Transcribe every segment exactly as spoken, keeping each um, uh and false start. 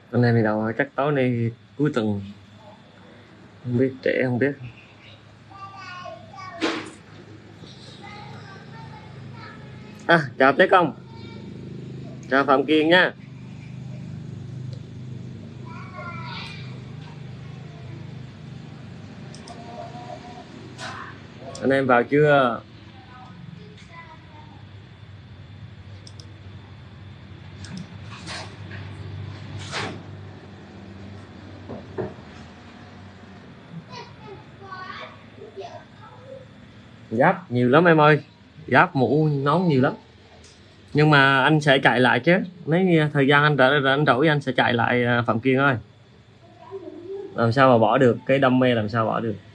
Hôm nay mình đâu chắc tối nay cuối tuần, không biết trẻ không biết. À, chào Tế Công, chào Phạm Kiên nha. Anh em vào chưa? Giáp nhiều lắm em ơi, giáp mũ nón nhiều lắm. Nhưng mà anh sẽ chạy lại chứ, mấy thời gian anh rảnh anh rỗi anh sẽ chạy lại Phạm Kiên ơi. Làm sao mà bỏ được cái đam mê, làm sao bỏ được.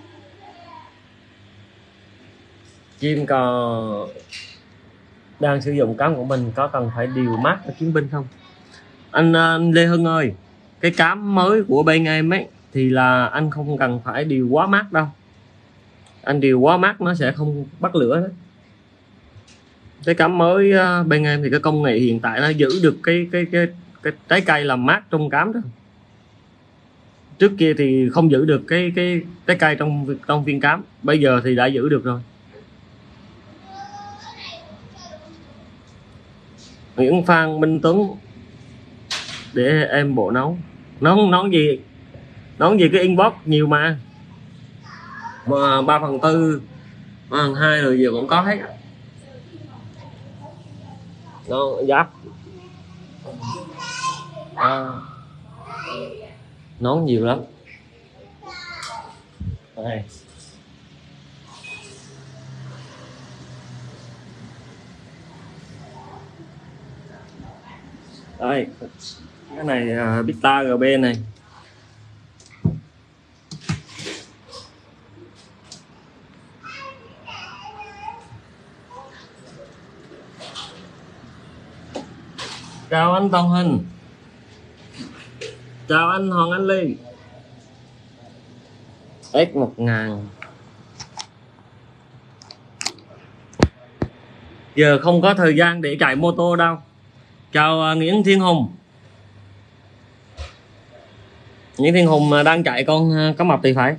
Chim cò đang sử dụng cám của mình có cần phải điều mát cho chiến binh không? Anh, anh Lê Hưng ơi, cái cám mới của bên em ấy thì là anh không cần phải điều quá mát đâu. Anh điều quá mát nó sẽ không bắt lửa đó. Cái cám mới bên em thì cái công nghệ hiện tại nó giữ được cái cái cái cái trái cây làm mát trong cám đó. Trước kia thì không giữ được cái cái trái cây trong trong viên cám, bây giờ thì đã giữ được rồi. Nguyễn Phan Minh Tuấn, để em bộ nấu nón nón gì nón gì cái inbox nhiều mà mà ba phần tư ba phần hai rồi giờ cũng có hết. Nón giáp à, nón nhiều lắm đây. Đây cái này uh, Bita giê bê này. Chào anh Tông Hình, chào anh Hoàng Anh Ly. S một ngàn giờ không có thời gian để chạy mô tô đâu. Chào uh, Nguyễn Thiên Hùng. Nguyễn Thiên Hùng đang chạy con uh, cá mập thì phải.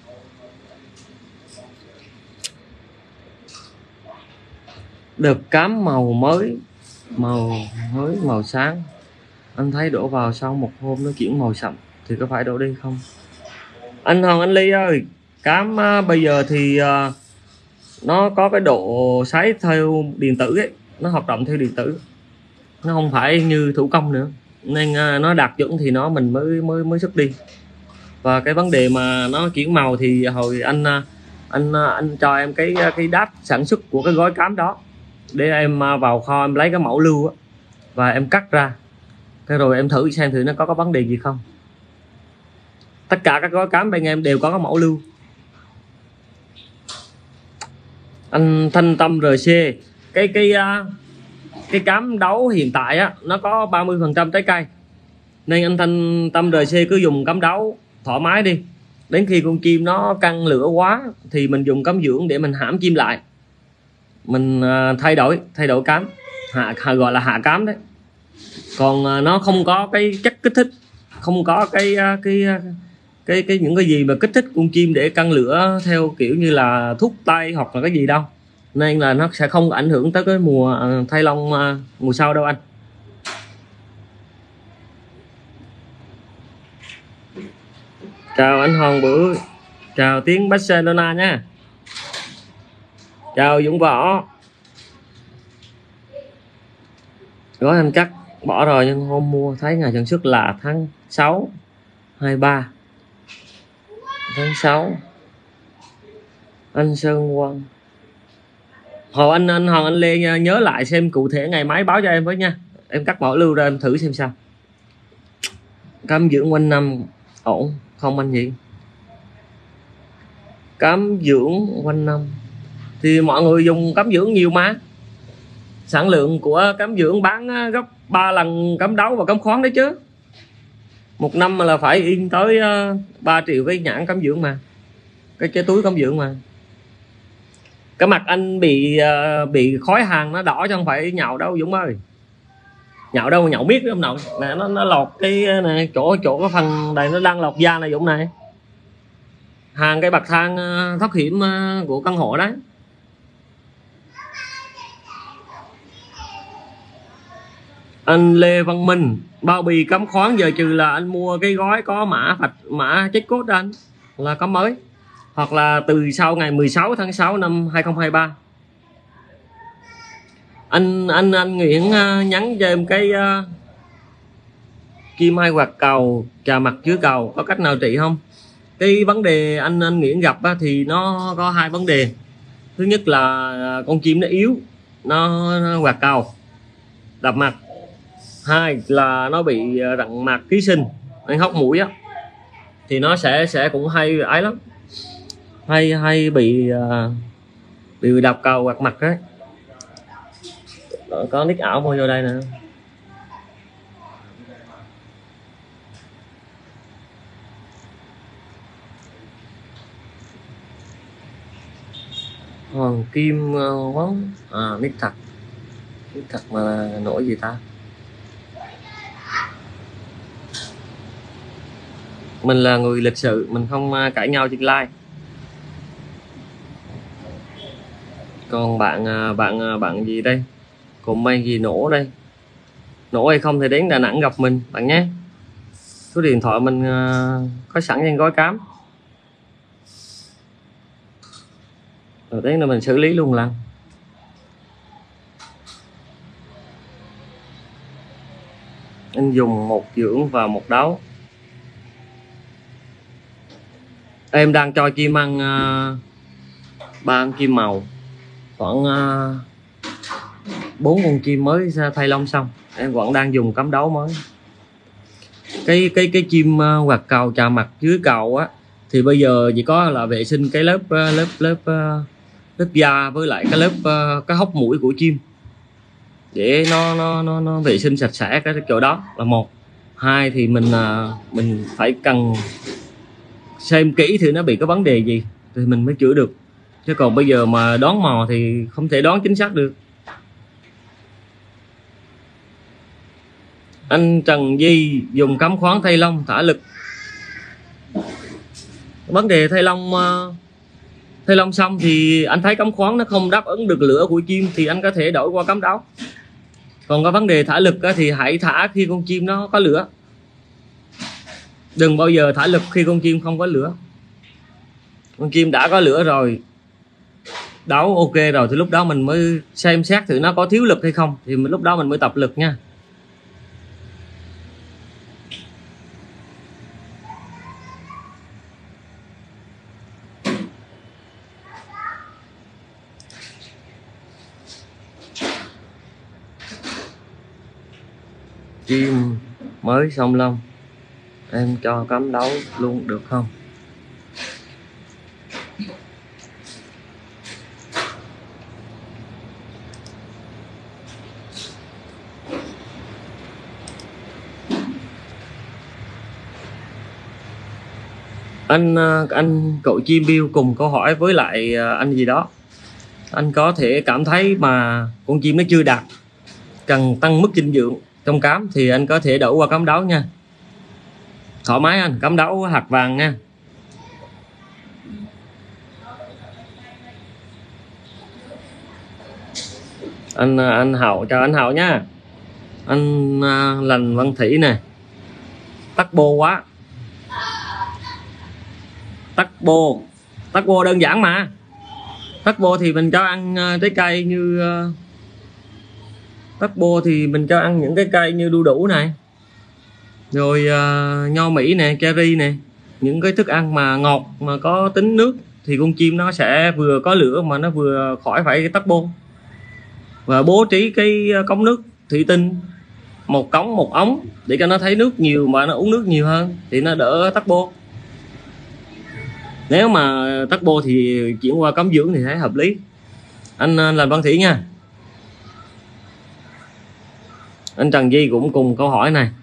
Đợt cám màu mới, màu mới màu sáng, anh thấy đổ vào sau một hôm nó chuyển màu sậm thì có phải đổ đi không? Anh Hoàng Anh Ly ơi, cám uh, bây giờ thì uh, nó có cái độ sấy theo điện tử ấy, nó hoạt động theo điện tử, nó không phải như thủ công nữa, nên uh, nó đạt chuẩn thì nó mình mới mới mới xuất đi. Và cái vấn đề mà nó chuyển màu thì hồi anh uh, anh uh, anh cho em cái cái đát sản xuất của cái gói cám đó để em uh, vào kho em lấy cái mẫu lưu á, và em cắt ra cái rồi em thử xem thử nó có có vấn đề gì không. Tất cả các gói cám bên em đều có cái mẫu lưu. Anh Thanh Tâm rờ xê, cái cái cái cám đấu hiện tại á nó có ba mươi phần trăm trái cây, nên anh Thanh Tâm rờ xê cứ dùng cám đấu thoải mái đi. Đến khi con chim nó căng lửa quá thì mình dùng cám dưỡng để mình hãm chim lại, mình thay đổi thay đổi cám, hạ, hạ gọi là hạ cám đấy. Còn nó không có cái chất kích thích, không có cái cái cái cái những cái gì mà kích thích con chim để căng lửa theo kiểu như là thuốc tây hoặc là cái gì đâu, nên là nó sẽ không ảnh hưởng tới cái mùa thay lông mùa sau đâu anh. Chào anh Hoàng Bửu, chào tiếng Barcelona nha, chào Dũng Võ. Gói anh cắt bỏ rồi nhưng hôm mua thấy ngày sản xuất là tháng sáu hai ba, tháng sáu. Anh Sơn Quang, hồi anh anh Hoàng Anh Lê nhớ lại xem cụ thể ngày máy báo cho em với nha, em cắt mẫu lưu ra em thử xem sao. Cám dưỡng quanh năm ổn không anh nhỉ? Cám dưỡng quanh năm thì mọi người dùng cám dưỡng nhiều mà, sản lượng của cám dưỡng bán gấp ba lần cám đấu và cám khoáng đấy chứ. Một năm mà là phải in tới ba triệu cái nhãn cám dưỡng mà, cái cái túi cám dưỡng mà. Cái mặt anh bị bị khói hàng nó đỏ chứ không phải nhàu đâu Dũng ơi. Nhậu đâu mà nhậu biết ông nội nè, nó nó lọt cái này, chỗ chỗ cái phần này nó đang lọt da này Dũng này, hàng cái bậc thang thoát hiểm của căn hộ đấy. Anh Lê Văn Minh, bao bì cấm khoán giờ trừ là anh mua cái gói có mã vạch mã check code anh là cấm mới, hoặc là từ sau ngày mười sáu tháng sáu năm hai không hai ba. Anh anh anh Nguyễn uh, nhắn cho em cái uh, kim hai quạt cầu trà mặt dưới cầu có cách nào trị không? Cái vấn đề anh anh Nguyễn gặp á, thì nó có hai vấn đề. Thứ nhất là con chim nó yếu, nó, nó quạt cầu đập mặt. Hai là nó bị rận mạc ký sinh, anh hốc mũi á, thì nó sẽ sẽ cũng hay ấy lắm, hay hay bị uh, bị đập cầu quạt mặt đấy. Có nick ảo mua vô đây nè. Hoàng Kim Quán uh, à, nick thật, nick thật mà nổi gì ta. Mình là người lịch sự, mình không uh, cãi nhau trên like. Còn bạn uh, bạn uh, bạn gì đây? Còn may gì nổ đây, nổ hay không thì đến Đà Nẵng gặp mình bạn nhé. Số điện thoại mình uh, có sẵn trên gói cám, rồi đến là mình xử lý luôn lần. Anh dùng một dưỡng và một đấu. Em đang cho chim ăn uh, ba con chim màu, khoảng uh, bốn con chim mới thay lông xong, em vẫn đang dùng cắm đấu mới. Cái cái cái chim uh, quạt cầu trà mặt dưới cầu á, thì bây giờ chỉ có là vệ sinh cái lớp uh, lớp lớp uh, lớp da với lại cái lớp uh, cái hốc mũi của chim để nó nó nó, nó vệ sinh sạch sẽ cái chỗ đó là một. Hai thì mình uh, mình phải cần xem kỹ thì nó bị cái vấn đề gì thì mình mới chữa được, chứ còn bây giờ mà đoán mò thì không thể đoán chính xác được. Anh Trần Di dùng cắm khoáng thay lông thả lực. Vấn đề thay lông thay lông xong thì anh thấy cắm khoáng nó không đáp ứng được lửa của chim thì anh có thể đổi qua cắm đấu. Còn cái vấn đề thả lực thì hãy thả khi con chim nó có lửa, đừng bao giờ thả lực khi con chim không có lửa. Con chim đã có lửa rồi, đấu ok rồi thì lúc đó mình mới xem xét thử nó có thiếu lực hay không, thì lúc đó mình mới tập lực nha. Chim mới xong lông em cho cắm đấu luôn được không? Anh anh cậu chim bill cùng câu hỏi với lại anh gì đó, anh có thể cảm thấy mà con chim nó chưa đạt, cần tăng mức dinh dưỡng trong cám thì anh có thể đổi qua cắm đấu nha, thoải mái anh, cắm đấu hạt vàng nha. Anh anh Hậu, chào anh Hậu nha. Anh uh, Lành Văn Thủy nè. Tắc bô quá, tắc bô tắc bô đơn giản mà. Tắc bô thì mình cho ăn uh, trái cây như uh, tắc bô thì mình cho ăn những cái cây như đu đủ này, rồi uh, nho Mỹ nè, cherry nè, những cái thức ăn mà ngọt mà có tính nước thì con chim nó sẽ vừa có lửa mà nó vừa khỏi phải tắc bô. Và bố trí cái cống nước thủy tinh, một cống một ống để cho nó thấy nước nhiều mà nó uống nước nhiều hơn thì nó đỡ tắc bô. Nếu mà tắc bô thì chuyển qua cắm dưỡng thì thấy hợp lý. Anh làm Văn Thị nha. Anh Trần Di cũng cùng câu hỏi này.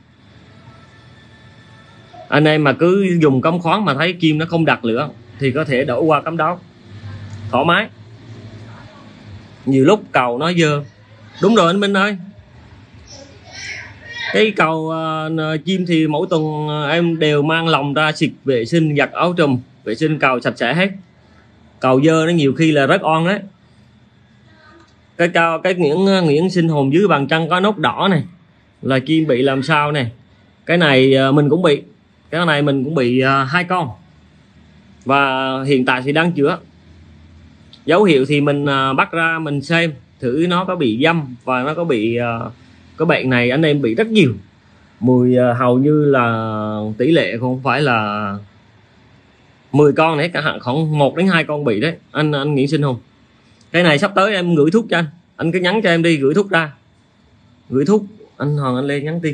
Anh em mà cứ dùng cắm khoáng mà thấy chim nó không đặt lửa thì có thể đổi qua cắm đấu, thoải mái. Nhiều lúc cầu nó dơ. Đúng rồi anh Minh ơi, Cái cầu uh, chim thì mỗi tuần uh, em đều mang lồng ra xịt vệ sinh, giặt áo trùm, vệ sinh cầu sạch sẽ hết. Cầu dơ nó nhiều khi là rất on đấy. Cái cao cái nguyễn nguyễn sinh hồn dưới bàn chân có nốt đỏ này là chim bị làm sao này. Cái này uh, mình cũng bị, cái này mình cũng bị uh, hai con và hiện tại thì đang chữa. Dấu hiệu thì mình uh, bắt ra mình xem thử nó có bị dâm và nó có bị uh, cái bệnh này anh em bị rất nhiều. Mùi uh, hầu như là tỷ lệ không phải là mười con này cả hạn, khoảng một đến hai con bị đấy anh anh Nguyễn Sinh Hùng. Cái này sắp tới em gửi thuốc cho anh, anh cứ nhắn cho em đi gửi thuốc ra, gửi thuốc anh Hoàng anh Lê nhắn tin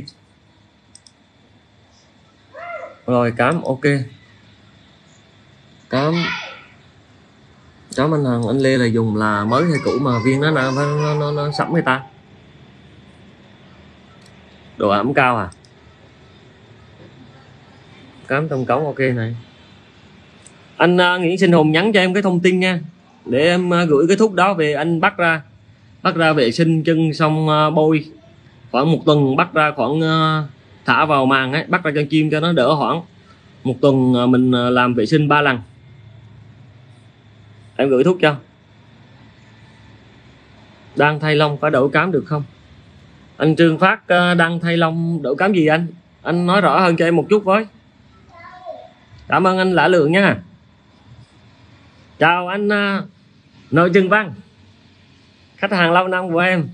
rồi. Cám ok, cám cám anh Hoàng anh Lê là dùng là mới hay cũ mà viên nó nó nó, nó, nó sẫm người ta. Độ ẩm cao à? Cám trong cống ok này. Anh uh, Nguyễn Sinh Hùng nhắn cho em cái thông tin nha, để em uh, gửi cái thuốc đó về anh bắt ra, bắt ra vệ sinh chân xong uh, bôi khoảng một tuần, bắt ra khoảng uh, thả vào màng ấy, bắt ra cho chim cho nó đỡ hoảng. Một tuần uh, mình uh, làm vệ sinh ba lần. Em gửi thuốc cho. Đang thay lông có đổ cám được không? Anh Trương Phát uh, đang thay lông đổ cám gì anh? Anh nói rõ hơn cho em một chút với. Cảm ơn anh Lã Lượng nha. Chào anh uh, Nội Trừng Văn, khách hàng lâu năm của em.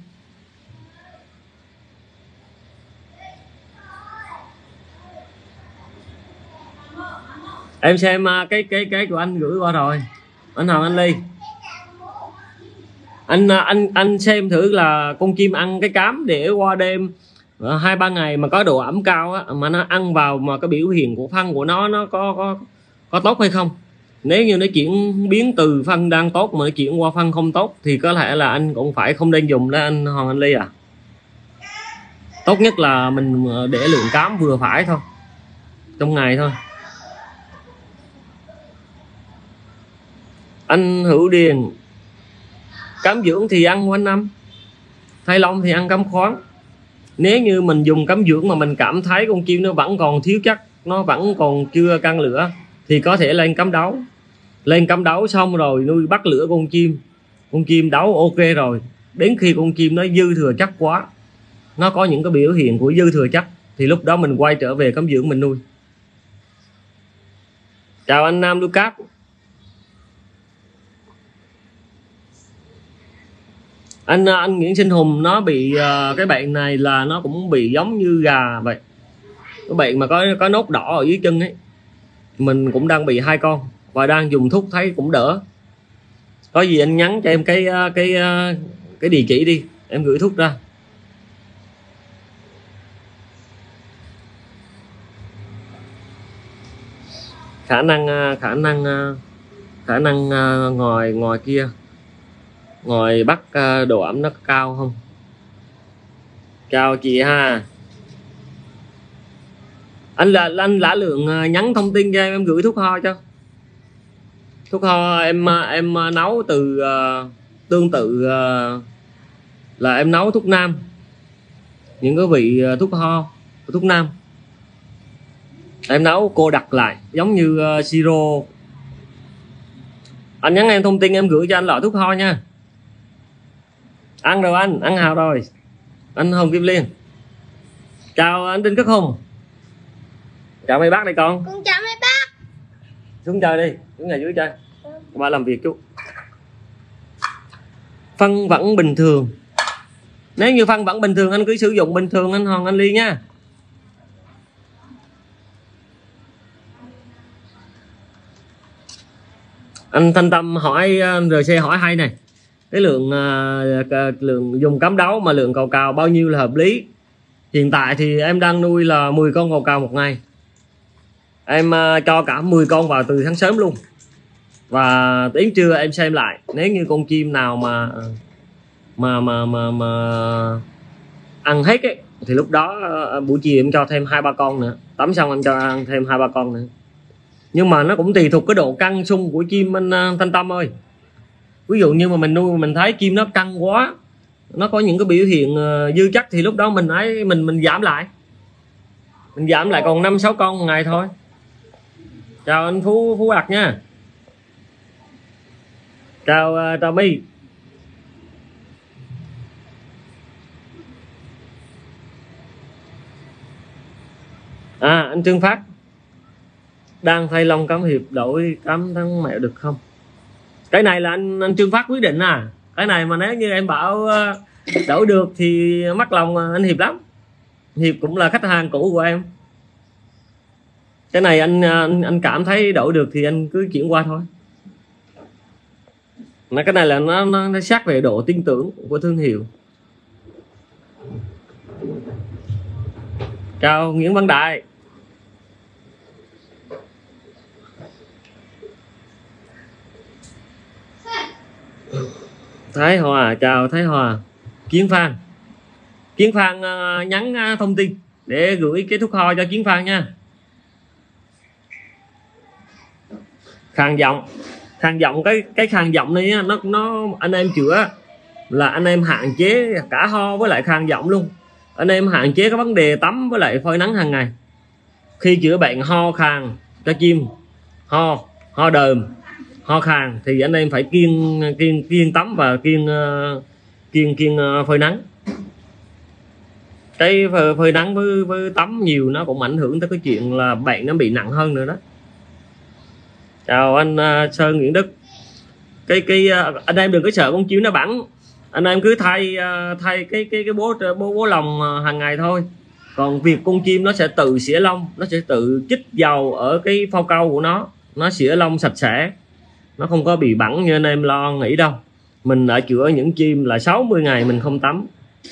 Em xem uh, cái cái cái của anh gửi qua rồi. Anh Hoàng anh Ly. Anh uh, anh anh xem thử là con chim ăn cái cám để qua đêm hai ba ngày mà có độ ẩm cao á, mà nó ăn vào mà cái biểu hiện của phân của nó nó có có có tốt hay không. Nếu như nó chuyển biến từ phân đang tốt mà nó chuyển qua phân không tốt thì có thể là anh cũng phải không nên dùng đó anh Hoàng anh Ly à. Tốt nhất là mình để lượng cám vừa phải thôi trong ngày thôi. Anh Hữu Điền, cám dưỡng thì ăn quanh năm, thay lông thì ăn cám khoáng. Nếu như mình dùng cám dưỡng mà mình cảm thấy con chim nó vẫn còn thiếu chất, nó vẫn còn chưa căng lửa thì có thể lên cám đấu. Lên cám đấu xong rồi nuôi bắt lửa con chim, con chim đấu ok rồi, đến khi con chim nó dư thừa chất quá, nó có những cái biểu hiện của dư thừa chất thì lúc đó mình quay trở về cám dưỡng mình nuôi. Chào anh Nam Lucas. Anh anh Nguyễn Sinh Hùng nó bị uh, cái bệnh này là nó cũng bị giống như gà vậy. Cái bệnh mà có có nốt đỏ ở dưới chân ấy. Mình cũng đang bị hai con và đang dùng thuốc thấy cũng đỡ. Có gì anh nhắn cho em cái cái cái địa chỉ đi, em gửi thuốc ra. Khả năng khả năng khả năng ngoài ngoài kia, ngoài Bắc độ ẩm nó cao không? Chào chị ha. Anh là anh Lã Lượng nhắn thông tin cho em, em gửi thuốc ho cho. Thuốc ho em em nấu từ uh, tương tự uh, là em nấu thuốc nam, những cái vị uh, thuốc ho thuốc nam em nấu cô đặt lại giống như uh, siro. Anh nhắn em thông tin em gửi cho anh loại thuốc ho nha. Ăn rồi anh, ăn hào rồi. Anh Hồng Kim Liên. Chào anh Đinh Cất Hùng. Chào mấy bác đây con. Con chào mấy bác. Xuống chơi đi, xuống nhà dưới chơi. Các bạn làm việc chú. Phân vẫn bình thường. Nếu như phân vẫn bình thường anh cứ sử dụng bình thường anh Hoàng anh Ly nha. Anh Thanh Tâm hỏi rờ xê hỏi hay này. Cái lượng uh, lượng dùng cám đấu mà lượng cầu cào bao nhiêu là hợp lý? Hiện tại thì em đang nuôi là mười con cầu cào một ngày. Em uh, cho cả mười con vào từ sáng sớm luôn. Và đến trưa em xem lại, nếu như con chim nào mà mà mà mà, mà ăn hết ấy, thì lúc đó uh, buổi chiều em cho thêm hai ba con nữa. Tắm xong em cho ăn thêm hai ba con nữa. Nhưng mà nó cũng tùy thuộc cái độ căng sung của chim anh uh, Thanh Tâm ơi. Ví dụ như mà mình nuôi mình thấy chim nó căng quá, nó có những cái biểu hiện dư chất thì lúc đó mình ấy mình mình giảm lại, mình giảm lại còn năm sáu con một ngày thôi. Chào anh Phú Phú Đạt nha. Chào uh, chào My. À anh Trương Phát đang thay lông cắm hiệp đổi cắm thắng mẹo được không? Cái này là anh anh Trương Phát quyết định à. Cái này mà nếu như em bảo uh, đổi được thì mắc lòng anh Hiệp lắm. Hiệp cũng là khách hàng cũ của em. Cái này anh anh, anh cảm thấy đổi được thì anh cứ chuyển qua thôi. Mà cái này là nó, nó, nó sát về độ tin tưởng của thương hiệu. Chào Nguyễn Văn Đại. Thái Hòa, chào Thái Hòa. Kiến Phan. Kiến Phan uh, nhắn uh, thông tin để gửi cái thuốc ho cho Kiến Phan nha. Khàn giọng, khàn giọng cái cái khàn giọng này nó nó anh em chữa là anh em hạn chế cả ho với lại khàn giọng luôn. Anh em hạn chế cái vấn đề tắm với lại phơi nắng hàng ngày. Khi chữa bệnh ho khàn cho chim, ho ho đờm, ho khàn thì anh em phải kiêng kiêng kiêng tắm và kiêng uh, kiêng kiêng uh, phơi nắng. Cái phơi, phơi nắng với, với tắm nhiều nó cũng ảnh hưởng tới cái chuyện là bệnh nó bị nặng hơn nữa đó. Chào anh uh, Sơn Nguyễn Đức. Cái cái uh, anh em đừng có sợ con chim nó bắn, anh em cứ thay uh, thay cái cái cái bố bố bố lòng uh, hàng ngày thôi. Còn việc con chim nó sẽ tự xỉa lông, nó sẽ tự chích dầu ở cái phao câu của nó, nó xỉa lông sạch sẽ, nó không có bị bẩn như anh em lo nghĩ đâu. Mình đã chữa những chim là sáu mươi ngày mình không tắm.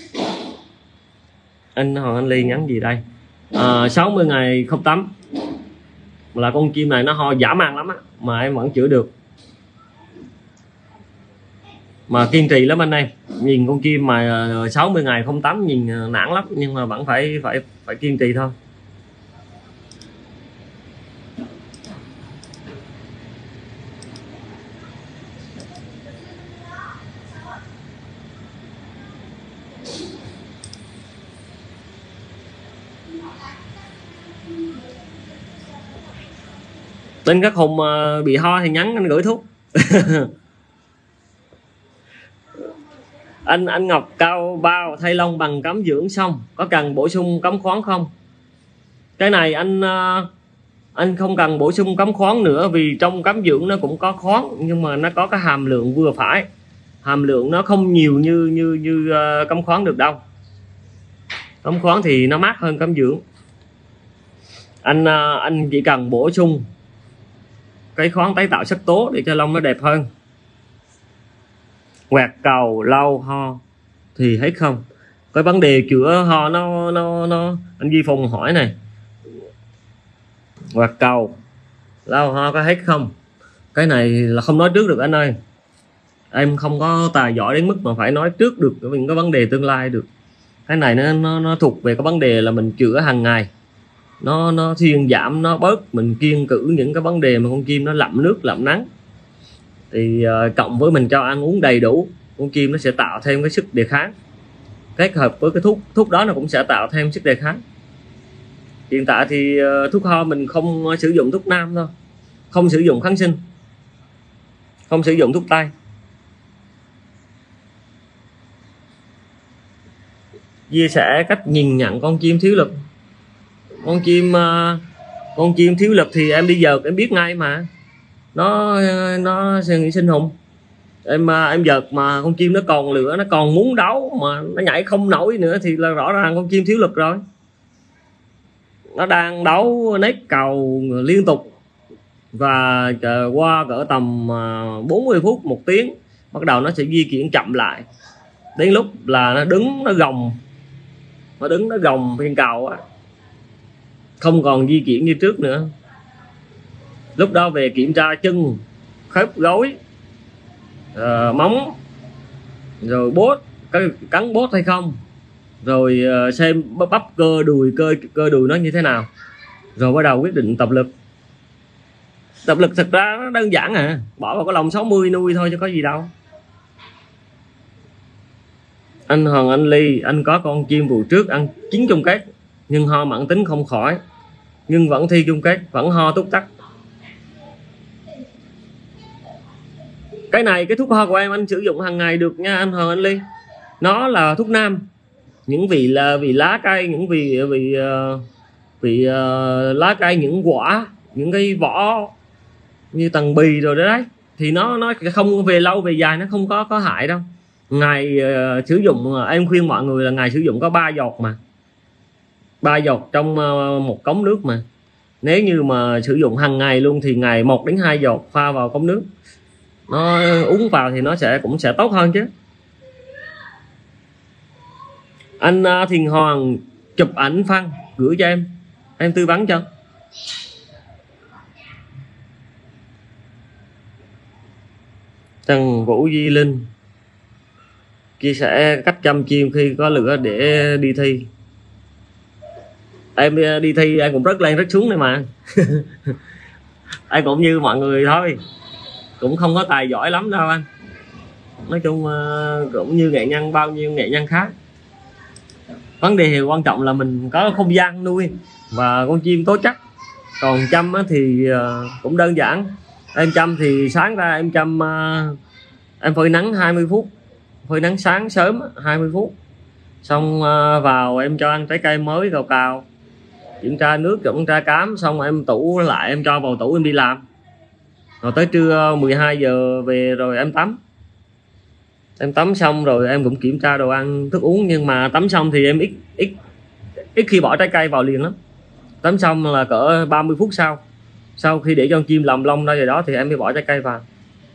Anh Hoàng Anh Ly nhắn gì đây? À, sáu mươi ngày không tắm là con chim này nó ho dã man lắm á, mà em vẫn chữa được. Mà kiên trì lắm anh em. Nhìn con chim mà sáu mươi ngày không tắm nhìn nản lắm, nhưng mà vẫn phải phải phải kiên trì thôi. Tên các hùng bị ho thì nhắn anh gửi thuốc. anh anh Ngọc Cao Bao thay lông bằng cắm dưỡng xong có cần bổ sung cắm khoáng không? Cái này anh anh không cần bổ sung cắm khoáng nữa, vì trong cắm dưỡng nó cũng có khoáng nhưng mà nó có cái hàm lượng vừa phải, hàm lượng nó không nhiều như như như cắm khoáng được đâu. Cắm khoáng thì nó mát hơn cắm dưỡng. Anh anh chỉ cần bổ sung cái khoáng tái tạo sắc tố để cho lông nó đẹp hơn. Quẹt cầu lau ho thì hết không? Cái vấn đề chữa ho nó nó nó anh Duy Phùng hỏi này, quẹt cầu lau ho có hết không? Cái này là không nói trước được anh ơi. Em không có tài giỏi đến mức mà phải nói trước được những cái vấn đề tương lai được. Cái này nó nó, nó thuộc về cái vấn đề là mình chữa hàng ngày, nó nó thuyên giảm, nó bớt, mình kiêng cữ những cái vấn đề mà con chim nó lặm nước lặm nắng thì uh, cộng với mình cho ăn uống đầy đủ, con chim nó sẽ tạo thêm cái sức đề kháng, kết hợp với cái thuốc thuốc đó nó cũng sẽ tạo thêm sức đề kháng. Hiện tại thì uh, thuốc ho mình không sử dụng thuốc nam thôi, không sử dụng kháng sinh, không sử dụng thuốc tây. Chia sẻ cách nhìn nhận con chim thiếu lực. Con chim con chim thiếu lực thì em đi dợt em biết ngay mà, nó nó sinh hùng. Em em dợt mà con chim nó còn lửa, nó còn muốn đấu mà nó nhảy không nổi nữa thì là rõ ràng con chim thiếu lực rồi. Nó đang đấu nét cầu liên tục và qua cỡ tầm bốn mươi phút một tiếng bắt đầu nó sẽ di chuyển chậm lại, đến lúc là nó đứng nó gồng, nó đứng nó gồng viên cầu á, không còn di chuyển như trước nữa. Lúc đó về kiểm tra chân, khớp gối, uh, móng, rồi bốt, cắn bốt hay không, rồi uh, xem bắp cơ đùi, cơ cơ đùi nó như thế nào, rồi bắt đầu quyết định tập lực. Tập lực thật ra nó đơn giản à, bỏ vào cái lồng sáu mươi nuôi thôi chứ có gì đâu. Anh Hoàng Anh Ly, anh có con chim vụ trước ăn chín chung kết nhưng ho mãn tính không khỏi, nhưng vẫn thi chung kết, vẫn ho túc tắc. Cái này cái thuốc ho của em anh sử dụng hàng ngày được nha anh Hoàng Anh Ly. Nó là thuốc nam, những vị là vị lá cây, những vị vị vị uh, lá cây, những quả, những cái vỏ như tầng bì rồi đó đấy, thì nó nó không về lâu về dài nó không có có hại đâu. Ngày uh, sử dụng em khuyên mọi người là ngày sử dụng có ba giọt, mà ba giọt trong uh, một cốc nước, mà nếu như mà sử dụng hàng ngày luôn thì ngày một đến hai giọt pha vào cốc nước, nó uống vào thì nó sẽ cũng sẽ tốt hơn chứ. Anh uh, Thiền Hoàng chụp ảnh phân gửi cho em em tư vấn cho. Trần Vũ Duy Linh chia sẻ cách chăm chim khi có lửa để đi thi. Em đi thi em cũng rất lên rất xuống này mà. Em cũng như mọi người thôi, cũng không có tài giỏi lắm đâu anh. Nói chung cũng như nghệ nhân bao nhiêu nghệ nhân khác. Vấn đề quan trọng là mình có không gian nuôi và con chim tố chất. Còn chăm thì cũng đơn giản. Em chăm thì sáng ra em chăm, em phơi nắng hai mươi phút, phơi nắng sáng sớm hai mươi phút, xong vào em cho ăn trái cây mới cào cào, kiểm tra nước, kiểm tra cám, xong em tủ lại, em cho vào tủ em đi làm. Rồi tới trưa mười hai giờ về rồi em tắm. Em tắm xong rồi em cũng kiểm tra đồ ăn thức uống, nhưng mà tắm xong thì em ít ít ít khi bỏ trái cây vào liền lắm. Tắm xong là cỡ ba mươi phút sau, sau khi để cho con chim làm lông ra rồi đó thì em mới bỏ trái cây vào.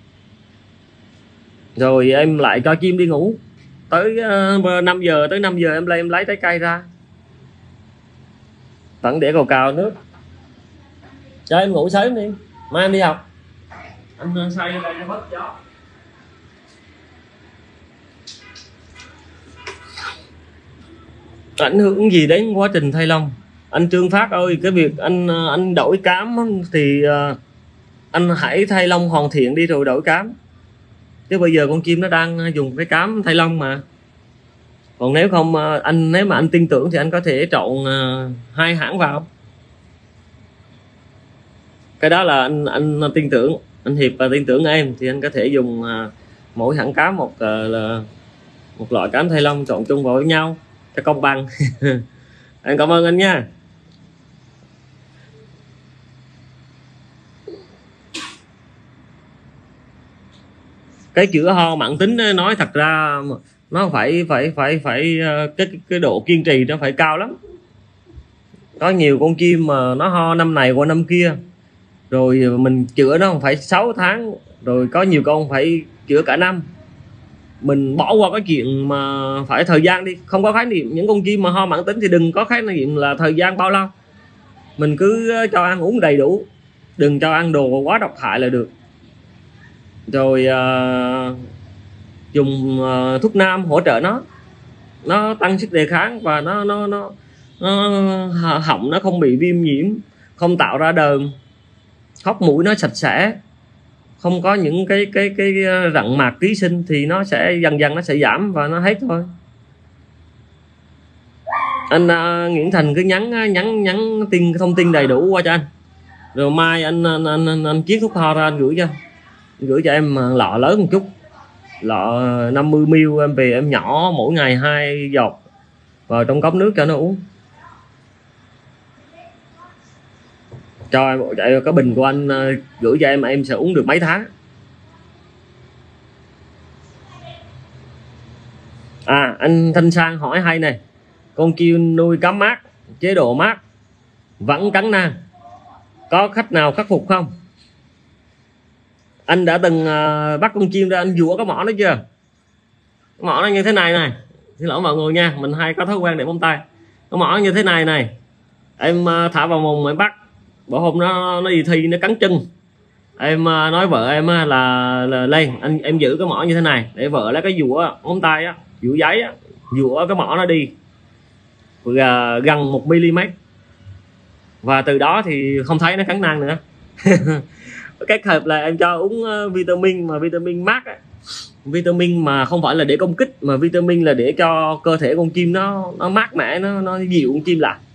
Rồi em lại cho chim đi ngủ. Tới uh, năm giờ, tới năm giờ em lên em lấy trái cây ra, vẫn để cào cào nước. Cho em ngủ sớm đi, mai em đi học. Anh xoay đây cho mất gió. Ảnh hưởng gì đến quá trình thay lông? Anh Trương Phát ơi, cái việc anh anh đổi cám thì uh, anh hãy thay lông hoàn thiện đi rồi đổi cám. Chứ bây giờ con chim nó đang dùng cái cám thay lông mà. Còn nếu không uh, anh nếu mà anh tin tưởng thì anh có thể trộn uh, hai hãng vào. Cái đó là anh anh tin tưởng, anh Hiệp và tin tưởng em thì anh có thể dùng uh, mỗi hãng cám một uh, là một loại cám thay lông trộn chung vào với nhau cho công bằng. Anh cảm ơn anh nha. Cái chữa ho mãn tính nói thật ra nó phải phải phải phải cái cái độ kiên trì nó phải cao lắm. Có nhiều con chim mà nó ho năm này qua năm kia, rồi mình chữa nó không phải sáu tháng, rồi có nhiều con phải chữa cả năm. Mình bỏ qua cái chuyện mà phải thời gian đi, không có khái niệm. Những con chim mà ho mãn tính thì đừng có khái niệm là thời gian bao lâu, mình cứ cho ăn uống đầy đủ, đừng cho ăn đồ quá độc hại là được. Rồi uh, dùng uh, thuốc nam hỗ trợ nó, nó tăng sức đề kháng và nó nó nó, nó họng nó không bị viêm nhiễm, không tạo ra đờm, hốc mũi nó sạch sẽ, không có những cái cái cái rặng mạc ký sinh, thì nó sẽ dần dần nó sẽ giảm và nó hết thôi. Anh uh, Nguyễn Thành cứ nhắn nhắn nhắn tin thông tin đầy đủ qua cho anh, rồi mai anh anh anh, anh, anh chiết thuốc ho ra anh gửi cho gửi cho em lọ lớn một chút, lọ năm mươi mi li lít, em về em nhỏ mỗi ngày hai giọt vào trong cốc nước cho nó uống. Cho em chạy cái bình của anh gửi cho em, em sẽ uống được mấy tháng. À, anh Thanh Sang hỏi hay này, con chim nuôi cắm mát, chế độ mát vẫn cắn nang, có cách nào khắc phục không? Anh đã từng uh, bắt con chim ra anh dũa cái mỏ nó chưa? Cái mỏ nó như thế này này, xin lỗi mọi người nha, mình hay có thói quen để móng tay. Cái mỏ như thế này này, em uh, thả vào mồm em bắt. Bữa hôm nó nó đi thi nó cắn chân, em uh, nói vợ em uh, là, là lên anh em giữ cái mỏ như thế này để vợ lấy cái dũa móng tay á, dũa giấy á, dũa cái mỏ nó đi uh, gần một mi li mét, và từ đó thì không thấy nó cắn nang nữa. Kết hợp là em cho uống vitamin, mà vitamin mát á, Vitamin mà không phải là để công kích, mà vitamin là để cho cơ thể con chim nó nó mát mẻ, nó nó dịu con chim lại.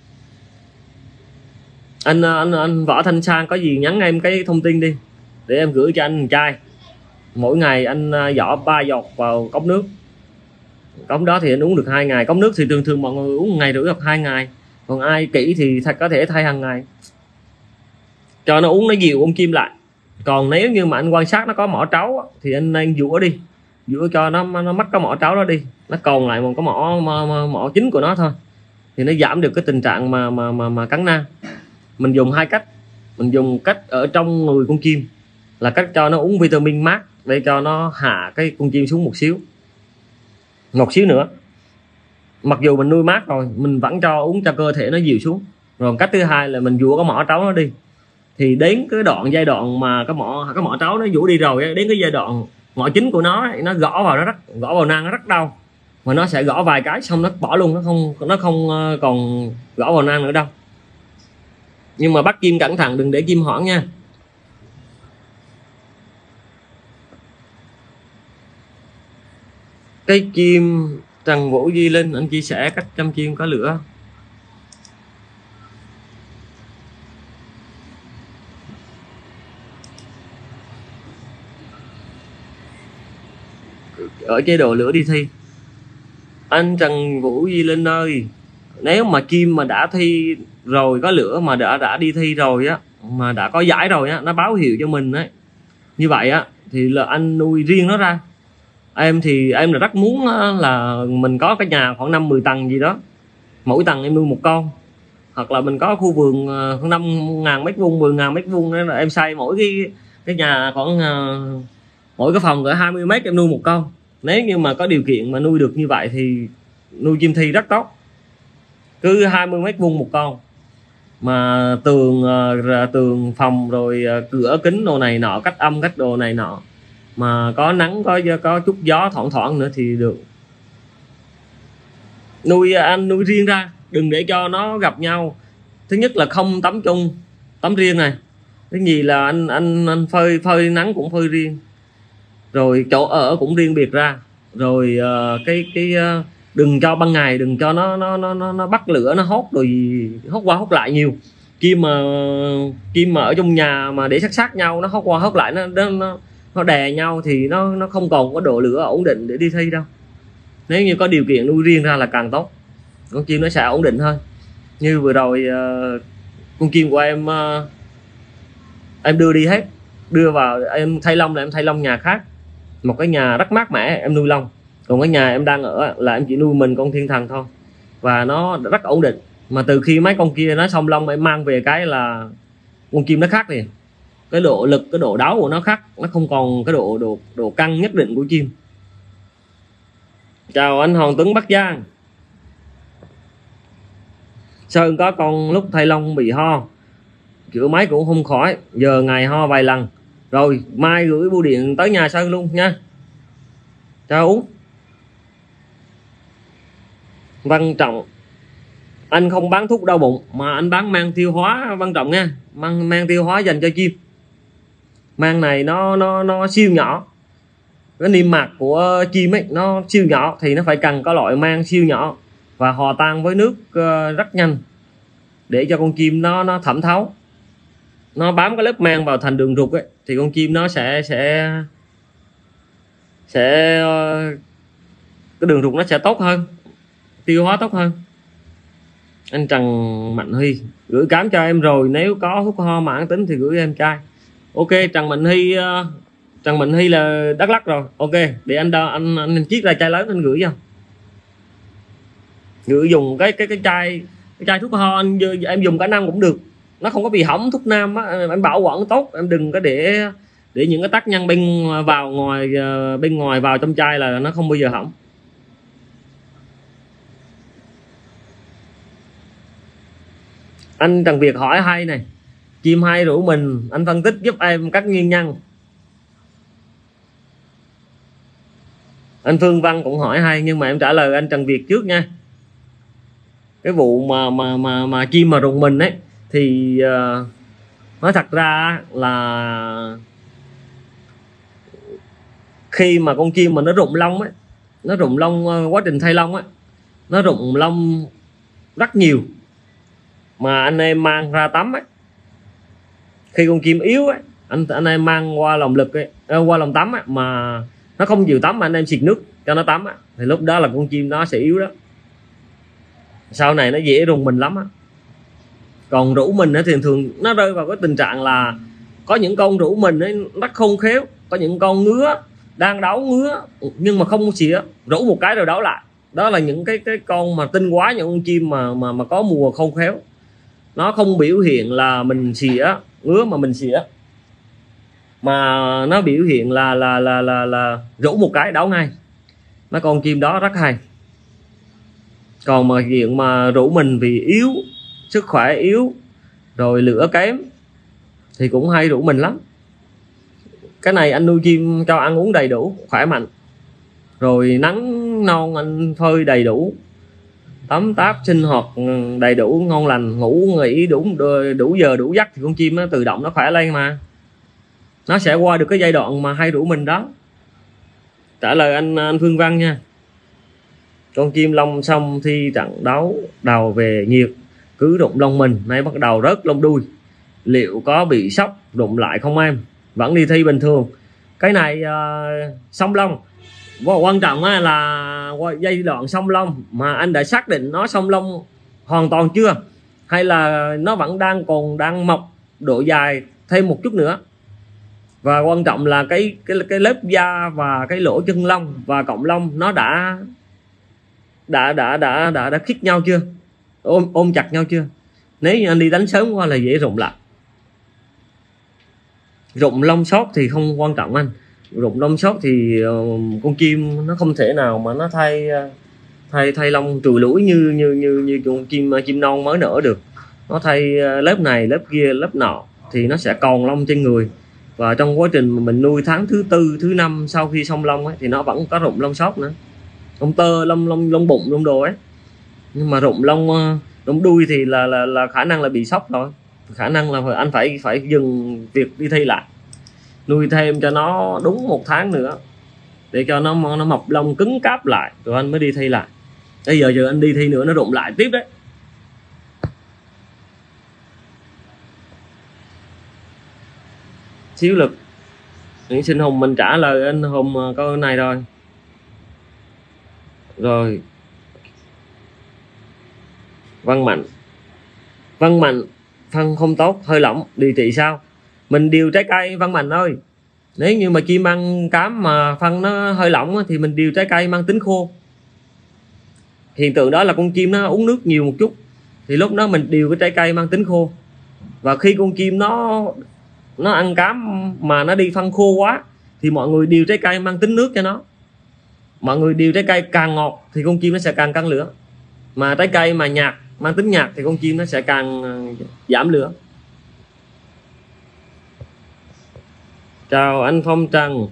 Anh anh anh Võ Thanh Sang có gì nhắn em cái thông tin đi để em gửi cho anh một chai. Mỗi ngày anh giỏ ba giọt vào cốc nước. Cốc đó thì anh uống được hai ngày. Cốc nước thì thường thường mọi người uống một ngày rưỡi hoặc hai ngày. Còn ai kỹ thì thật có thể thay hàng ngày. Cho nó uống nó dịu con chim lại. Còn nếu như mà anh quan sát nó có mỏ trấu thì anh nên dũa đi, dũa cho nó nó mất cái mỏ trấu đó đi, nó còn lại một cái mỏ mỏ, mỏ chính của nó thôi, thì nó giảm được cái tình trạng mà mà mà, mà cắn nang. Mình dùng hai cách. Mình dùng cách ở trong người con chim là cách cho nó uống vitamin mát để cho nó hạ cái con chim xuống một xíu, một xíu nữa. Mặc dù mình nuôi mát rồi, mình vẫn cho uống cho cơ thể nó dịu xuống. Rồi cách thứ hai là mình dũa cái mỏ trấu nó đi. Thì đến cái đoạn giai đoạn mà cái mỏ cái mỏ trấu nó vũ đi rồi, đến cái giai đoạn mỏ chính của nó nó gõ vào nó rất gõ vào nang nó rất đau, mà nó sẽ gõ vài cái xong nó bỏ luôn, nó không nó không còn gõ vào nang nữa đâu. Nhưng mà bắt chim cẩn thận, đừng để chim hoảng nha. Cái chim Trần Vũ Duy Linh anh chia sẻ cách chăm chim có lửa. Ở chế độ lửa đi thi. Anh Trần Vũ Duy Linh ơi, nếu mà chim mà đã thi rồi có lửa, mà đã đã đi thi rồi á, mà đã có giải rồi á, nó báo hiệu cho mình ấy, như vậy á thì là anh nuôi riêng nó ra. Em thì em là rất muốn là mình có cái nhà khoảng năm mười tầng gì đó, mỗi tầng em nuôi một con, hoặc là mình có khu vườn khoảng năm ngàn mét vuông, mười ngàn mét vuông, nên là em xây mỗi cái cái nhà khoảng mỗi cái phòng cỡ hai mươi mét em nuôi một con. Nếu như mà có điều kiện mà nuôi được như vậy thì nuôi chim thi rất tốt. Cứ hai mươi mét vuông một con, mà tường tường phòng rồi cửa kính đồ này nọ, cách âm cách đồ này nọ, mà có nắng có có chút gió thoảng thoảng nữa thì được. Nuôi anh nuôi riêng ra, đừng để cho nó gặp nhau. Thứ nhất là không tắm chung, tắm riêng này. Thứ nhì là anh anh anh phơi phơi nắng cũng phơi riêng, rồi chỗ ở cũng riêng biệt ra. Rồi uh, cái cái uh, đừng cho ban ngày, đừng cho nó nó nó nó, nó bắt lửa, nó hốt rồi hốt qua hốt lại nhiều. Chim mà chim mà ở trong nhà mà để sát sát nhau, nó hốt qua hốt lại, nó nó nó đè nhau thì nó nó không còn có độ lửa ổn định để đi thi đâu. Nếu như có điều kiện nuôi riêng ra là càng tốt, con chim nó sẽ ổn định hơn. Như vừa rồi uh, con chim của em uh, em đưa đi hết, đưa vào em thay lông là em thay lông nhà khác, một cái nhà rất mát mẻ em nuôi lông. Còn cái nhà em đang ở là em chỉ nuôi mình con thiên thần thôi, và nó rất ổn định. Mà từ khi mấy con kia nó xong lông em mang về cái là con chim nó khác liền, cái độ lực, cái độ đáo của nó khác, nó không còn cái độ độ độ căng nhất định của chim. Chào anh Hoàng Tuấn Bắc Giang. Sơn có con lúc thay lông bị ho, chữa máy cũng không khỏi, giờ ngày ho vài lần. Rồi mai gửi bưu điện tới nhà Sơn luôn nha. Chào uống. Văn Trọng, anh không bán thuốc đau bụng mà anh bán mang tiêu hóa Văn Trọng nha, mang mang tiêu hóa dành cho chim. Mang này nó nó nó siêu nhỏ, cái niêm mạc của chim ấy nó siêu nhỏ, thì nó phải cần có loại mang siêu nhỏ và hòa tan với nước rất nhanh để cho con chim nó nó thẩm thấu. Nó bám cái lớp mang vào thành đường ruột ấy, thì con chim nó sẽ sẽ sẽ cái đường ruột nó sẽ tốt hơn, tiêu hóa tốt hơn. Anh Trần Mạnh Huy, gửi cám cho em rồi, nếu có thuốc ho mãn tính thì gửi em chai. Ok, Trần Mạnh Huy, Trần Mạnh Huy là Đắk Lắk rồi. Ok, để anh đo, anh anh chiết ra chai lớn anh gửi cho. Gửi dùng cái cái cái chai cái chai thuốc ho anh em dùng cả năm cũng được, nó không có bị hỏng. Thuốc nam á, em bảo quản tốt, em đừng có để để những cái tác nhân bên vào ngoài bên ngoài vào trong chai là nó không bao giờ hỏng. Anh Trần Việt hỏi hay này, chim hay rủ mình, anh phân tích giúp em các nguyên nhân. Anh Phương Văn cũng hỏi hay, nhưng mà em trả lời anh Trần Việt trước nha. Cái vụ mà mà mà mà chim mà rụng mình ấy thì uh, nói thật ra là khi mà con chim mà nó rụng lông ấy, nó rụng lông, quá trình thay lông ấy, nó rụng lông rất nhiều, mà anh em mang ra tắm ấy, khi con chim yếu ấy, anh anh em mang qua lồng lực ấy, qua lồng tắm ấy, mà nó không chịu tắm mà anh em xịt nước cho nó tắm ấy, thì lúc đó là con chim nó sẽ yếu đó, sau này nó dễ rùng mình lắm á. Còn rủ mình ấy, thì thường nó rơi vào cái tình trạng là có những con rủ mình ấy rất không khéo, có những con ngứa đang đấu ngứa nhưng mà không xỉa, rủ một cái rồi đấu lại. Đó là những cái cái con mà tinh quá, những con chim mà mà mà có mùa không khéo, nó không biểu hiện là mình xỉa ngứa mà mình xỉa, mà nó biểu hiện là là là là là rủ một cái đấu ngay. Mấy con chim đó rất hay. Còn mà chuyện mà rủ mình vì yếu, sức khỏe yếu, rồi lửa kém thì cũng hay rủ mình lắm. Cái này anh nuôi chim cho ăn uống đầy đủ, khỏe mạnh, rồi nắng non anh phơi đầy đủ, tắm táp sinh hoạt đầy đủ, ngon lành, ngủ nghỉ đủ đủ giờ đủ giấc thì con chim nó tự động nó khỏe lên, mà nó sẽ qua được cái giai đoạn mà hay rủ mình đó. Trả lời anh anh Phương Văn nha. Con chim lông xong thi trận đấu đầu về nhiệt, cứ rụng lông mình, nay bắt đầu rớt lông đuôi, liệu có bị sốc rụng lại không em? Vẫn đi thi bình thường. Cái này uh, song lông, quan trọng là giai đoạn song lông mà anh đã xác định nó song lông hoàn toàn chưa, hay là nó vẫn đang còn đang mọc độ dài thêm một chút nữa. Và quan trọng là cái cái cái lớp da và cái lỗ chân lông và cọng lông nó đã đã đã đã đã đã khít nhau chưa, ôm ôm chặt nhau chưa. Nếu như anh đi đánh sớm qua là dễ rụng lại. Rụng lông sót thì không quan trọng anh. Rụng lông sót thì uh, con chim nó không thể nào mà nó thay thay thay lông trùi lũi như như như như con chim chim non mới nở được. Nó thay lớp này lớp kia lớp nọ thì nó sẽ còn lông trên người, và trong quá trình mà mình nuôi tháng thứ tư thứ năm sau khi xong lông ấy, thì nó vẫn có rụng lông sót nữa, lông tơ, lông lông lông bụng, lông đồ ấy. Nhưng mà rụng lông lông đuôi thì là là là khả năng là bị sốc rồi, khả năng là anh phải phải dừng việc đi thi lại, nuôi thêm cho nó đúng một tháng nữa để cho nó nó mọc lông cứng cáp lại rồi anh mới đi thi lại. Bây giờ giờ anh đi thi nữa nó rụng lại tiếp đấy. Xíu lực. Nguyễn Sinh Hùng mình trả lời anh Hùng câu này rồi. Rồi. Văn Mạnh. Văn Mạnh, phân không tốt, hơi lỏng, điều trị sao? Mình điều trái cây Văn Mạnh ơi. Nếu như mà chim ăn cám mà phân nó hơi lỏng thì mình điều trái cây mang tính khô. Hiện tượng đó là con chim nó uống nước nhiều một chút, thì lúc đó mình điều cái trái cây mang tính khô. Và khi con chim nó nó ăn cám mà nó đi phân khô quá thì mọi người điều trái cây mang tính nước cho nó. Mọi người điều trái cây càng ngọt thì con chim nó sẽ càng căng lửa, mà trái cây mà nhạt mang tính nhạt thì con chim nó sẽ càng giảm lửa. Chào anh Phong Trần.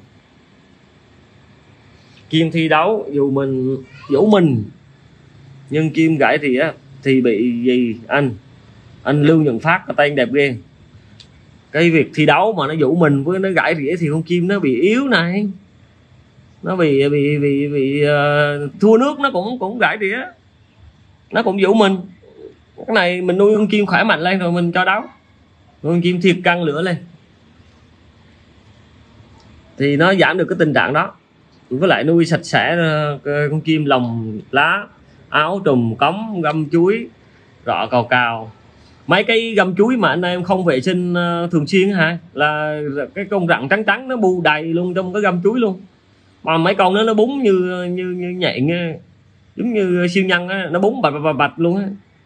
Chim thi đấu dù mình dỗ mình nhưng chim gãy thì á thì bị gì anh? Anh Lưu Nhận Phát, cái tên đẹp ghê. Cái việc thi đấu mà nó dỗ mình với nó gãy rỉa thì con chim nó bị yếu này, nó bị bị bị bị uh, thua nước nó cũng cũng gãy rỉa, nó cũng dỗ mình. Cái này mình nuôi con chim khỏe mạnh lên rồi mình cho đấu, con chim thiệt căng lửa lên thì nó giảm được cái tình trạng đó. Với lại nuôi sạch sẽ con chim lồng lá, áo trùm, cống, găm chuối, rọ cào cào. Mấy cái găm chuối mà anh em không vệ sinh thường xuyên hả, là cái con rặng trắng trắng nó bu đầy luôn trong cái găm chuối luôn. Mà mấy con đó nó búng như như như nhạy nghe, giống như siêu nhân á, nó búng bạch bạch bạch luôn á.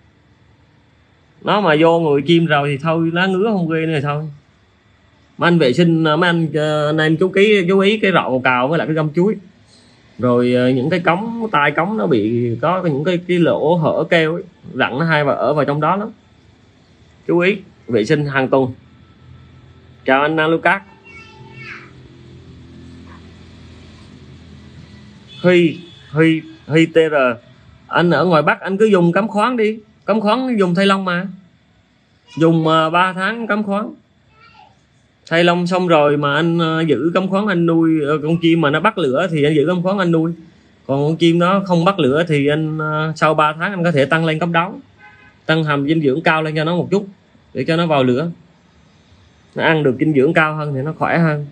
Nó mà vô người chim rồi thì thôi, lá ngứa không ghê nữa thôi. Mấy anh vệ sinh, mấy anh anh em chú ký chú ý cái rọ cào cào với lại cái găm chuối. Rồi những cái cống, tai cống nó bị có những cái cái lỗ hở keo ấy, rặng nó hay và ở vào trong đó lắm. Chú ý vệ sinh hàng tuần. Chào anh Lucas. Huy Huy Huy tê rờ. Anh ở ngoài Bắc anh cứ dùng cắm khoáng đi, cắm khoáng dùng thay lông mà, dùng ba tháng cắm khoáng Thay lông xong rồi mà anh uh, giữ cấm khoáng anh nuôi uh, con chim mà nó bắt lửa thì anh giữ cấm khoáng anh nuôi, còn con chim nó không bắt lửa thì anh uh, sau ba tháng anh có thể tăng lên cấp đấu, tăng hàm dinh dưỡng cao lên cho nó một chút để cho nó vào lửa, nó ăn được dinh dưỡng cao hơn thì nó khỏe hơn.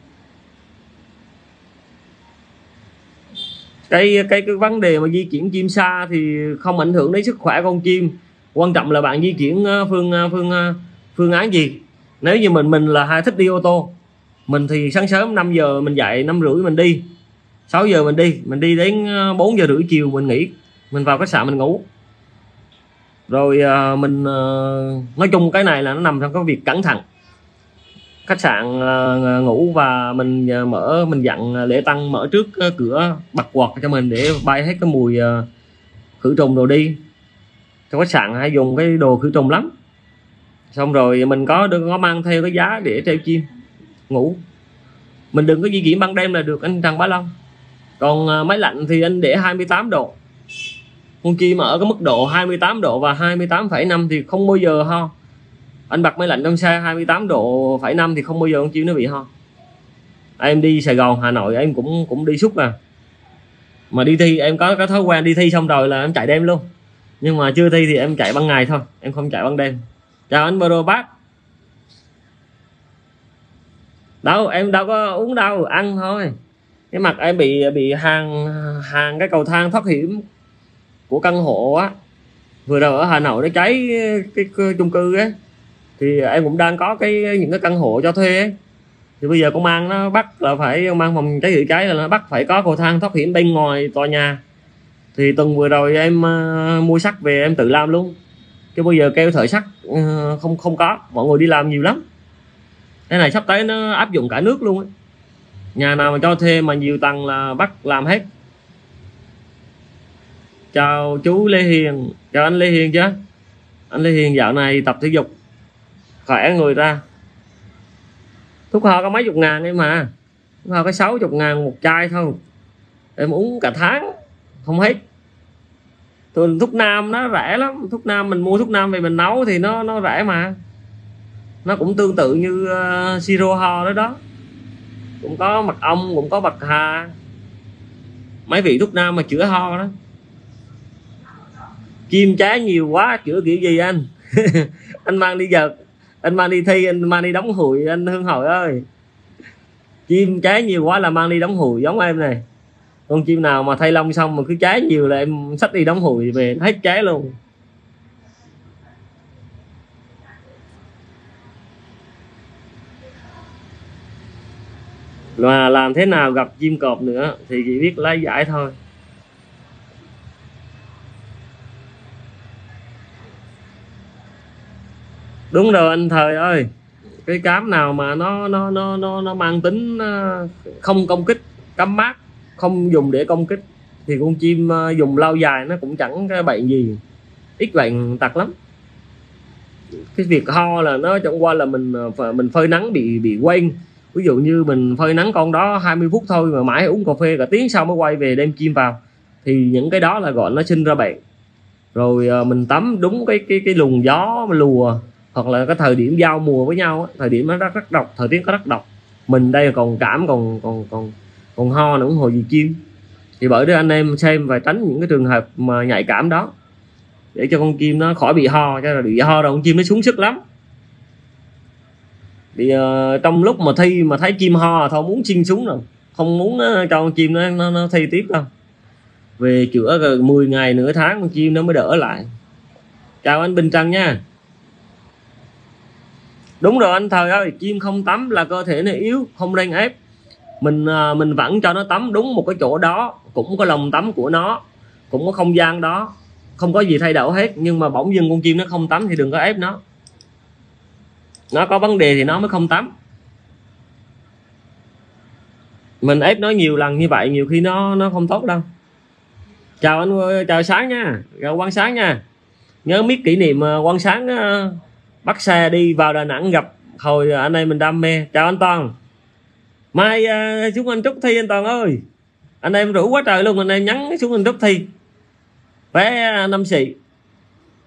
cái cái cái vấn đề mà di chuyển chim xa thì không ảnh hưởng đến sức khỏe con chim, quan trọng là bạn di chuyển phương phương phương án gì. Nếu như mình mình là hay thích đi ô tô, mình thì sáng sớm năm giờ mình dậy, năm rưỡi mình đi, sáu giờ mình đi mình đi đến bốn giờ rưỡi chiều mình nghỉ, mình vào khách sạn mình ngủ. Rồi mình nói chung cái này là nó nằm trong cái việc cẩn thận. Khách sạn ngủ và mình mở mình dặn lễ tăng mở trước cửa bật quạt cho mình để bay hết cái mùi khử trùng đồ đi. Trong khách sạn hay dùng cái đồ khử trùng lắm. Xong rồi mình có đừng có mang theo cái giá để treo chim ngủ, mình đừng có di chuyển ban đêm là được anh Trần Bá Long. Còn máy lạnh thì anh để hai mươi tám độ, con chim ở cái mức độ hai mươi tám độ và hai mươi tám phẩy năm thì không bao giờ ho. Anh bật máy lạnh trong xe hai mươi tám độ phẩy năm thì không bao giờ con chim nó bị ho. Em đi Sài Gòn Hà Nội em cũng cũng đi suốt à, mà đi thi em có cái thói quen đi thi xong rồi là em chạy đêm luôn, nhưng mà chưa thi thì em chạy ban ngày thôi, em không chạy ban đêm. Chào anh Bro bác. Đâu em đâu có uống đâu, ăn thôi. Cái mặt em bị bị hàng hàng cái cầu thang thoát hiểm của căn hộ á, vừa rồi ở Hà Nội nó cháy cái, cái chung cư á, thì em cũng đang có cái những cái căn hộ cho thuê ấy. Thì bây giờ công an nó bắt là phải, công an phòng cháy chữa cháy là nó bắt phải có cầu thang thoát hiểm bên ngoài tòa nhà. Thì tuần vừa rồi em uh, mua sắt về em tự làm luôn, chứ bây giờ kêu thợ sắt uh, không không có, mọi người đi làm nhiều lắm. Cái này sắp tới nó áp dụng cả nước luôn ấy. Nhà nào mà cho thuê mà nhiều tầng là bắt làm hết. Chào chú Lê Hiền, chào anh Lê Hiền chứ. Anh Lê Hiền dạo này tập thể dục khỏe người ra. Thuốc ho có mấy chục ngàn em mà, thuốc ho có sáu chục ngàn một chai thôi, em uống cả tháng không hết. Thường thuốc nam nó rẻ lắm, thuốc nam mình mua thuốc nam về mình nấu thì nó nó rẻ mà, nó cũng tương tự như uh, siro ho đó đó, cũng có mật ong cũng có bạc hà, mấy vị thuốc nam mà chữa ho đó. Chim trái nhiều quá chữa kiểu gì anh? Anh mang đi giật, anh mang đi thi, anh mang đi đóng hụi anh Hương Hội ơi. Chim trái nhiều quá là mang đi đóng hụi giống em này. Con chim nào mà thay lông xong mà cứ trái nhiều là em xách đi đóng hụi về hết trái luôn. Và làm thế nào gặp chim cọp nữa thì chỉ biết lấy giải thôi. Đúng rồi anh Thời ơi, cái cám nào mà nó nó nó nó nó mang tính không công kích, cắm mát, không dùng để công kích thì con chim dùng lâu dài nó cũng chẳng cái bệnh gì, ít bệnh tật lắm. Cái việc ho là nó chẳng qua là mình mình phơi nắng bị bị quên. Ví dụ như mình phơi nắng con đó hai mươi phút thôi mà mãi uống cà phê cả tiếng sau mới quay về đem chim vào thì những cái đó là gọi nó sinh ra bệnh. Rồi mình tắm đúng cái cái cái luồng gió mà lùa, hoặc là cái thời điểm giao mùa với nhau, thời điểm nó rất rất độc, thời tiết có rất độc. Mình đây còn cảm còn còn còn còn ho nữa, ủng hộ gì chim. Thì bởi đó anh em xem và tránh những cái trường hợp mà nhạy cảm đó để cho con chim nó khỏi bị ho, cho là bị ho rồi con chim nó xuống sức lắm. Thì uh, trong lúc mà thi mà thấy chim ho thôi muốn xin xuống rồi, không muốn uh, cho con chim nó, nó, nó thi tiếp đâu. Về chữa rồi mười ngày nửa tháng con chim nó mới đỡ lại. Chào anh Bình Trần nha. Đúng rồi anh Thời ơi, chim không tắm là cơ thể nó yếu, không nên ép. Mình uh, mình vẫn cho nó tắm đúng một cái chỗ đó, cũng có lồng tắm của nó, cũng có không gian đó, không có gì thay đổi hết. Nhưng mà bỗng dưng con chim nó không tắm thì đừng có ép nó, nó có vấn đề thì nó mới không tắm. Mình ép nó nhiều lần như vậy nhiều khi nó nó không tốt đâu. Chào anh, chào Sáng nha, chào Quang Sáng nha. Nhớ biết kỷ niệm Quang Sáng uh, bắt xe đi vào Đà Nẵng gặp hồi anh em mình đam mê. Chào anh Toàn. Mai uh, chúng anh trúc thi anh Toàn ơi, anh em rủ quá trời luôn, anh em nhắn xuống anh trúc thi vé uh, năm xị.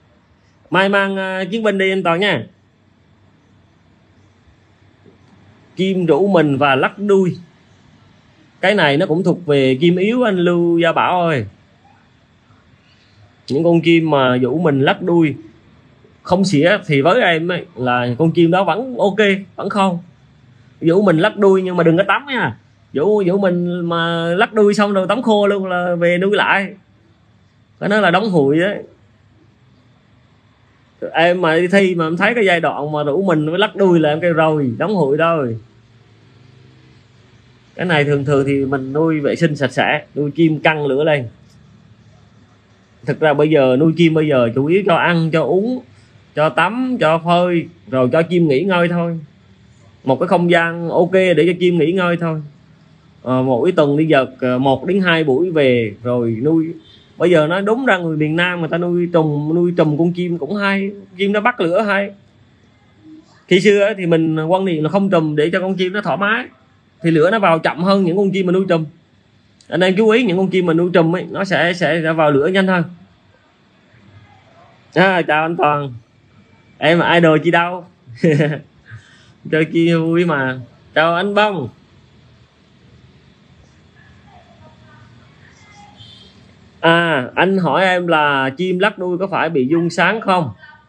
Mai mang uh, chiến binh đi anh Toàn nha. kim rũ mình và lắc đuôi. Cái này nó cũng thuộc về kim yếu anh Lưu Gia Bảo ơi. Những con kim mà rũ mình lắc đuôi không xỉa thì với em ấy, là con kim đó vẫn ok, vẫn không. Rũ mình lắc đuôi nhưng mà đừng có tắm nha. Rũ rũ mình mà lắc đuôi xong rồi tắm khô luôn là về nuôi lại. Cái đó là đóng hụi đấy. Em mà đi thi mà em thấy cái giai đoạn mà rủ mình với lắc đuôi là em kêu rồi, đóng hụi rồi. Cái này thường thường thì mình nuôi vệ sinh sạch sẽ, nuôi chim căng lửa lên. Thực ra bây giờ nuôi chim bây giờ chủ yếu cho ăn, cho uống, cho tắm, cho phơi, rồi cho chim nghỉ ngơi thôi. Một cái không gian ok để cho chim nghỉ ngơi thôi. À, mỗi tuần đi giật một đến hai buổi về rồi nuôi. Bây giờ nói đúng ra người miền Nam người ta nuôi trùng, nuôi trùm con chim cũng hay, chim nó bắt lửa hay. Khi xưa thì mình quan niệm là không trùm để cho con chim nó thoải mái, thì lửa nó vào chậm hơn những con chim mà nuôi trùm. Anh em chú ý những con chim mà nuôi trùm ấy, nó sẽ sẽ vào lửa nhanh hơn. À, chào anh Toàn, em là idol chi đâu. Chơi chi vui mà. Chào anh Bông. À, anh hỏi em là chim lắc đuôi có phải bị dung sáng không?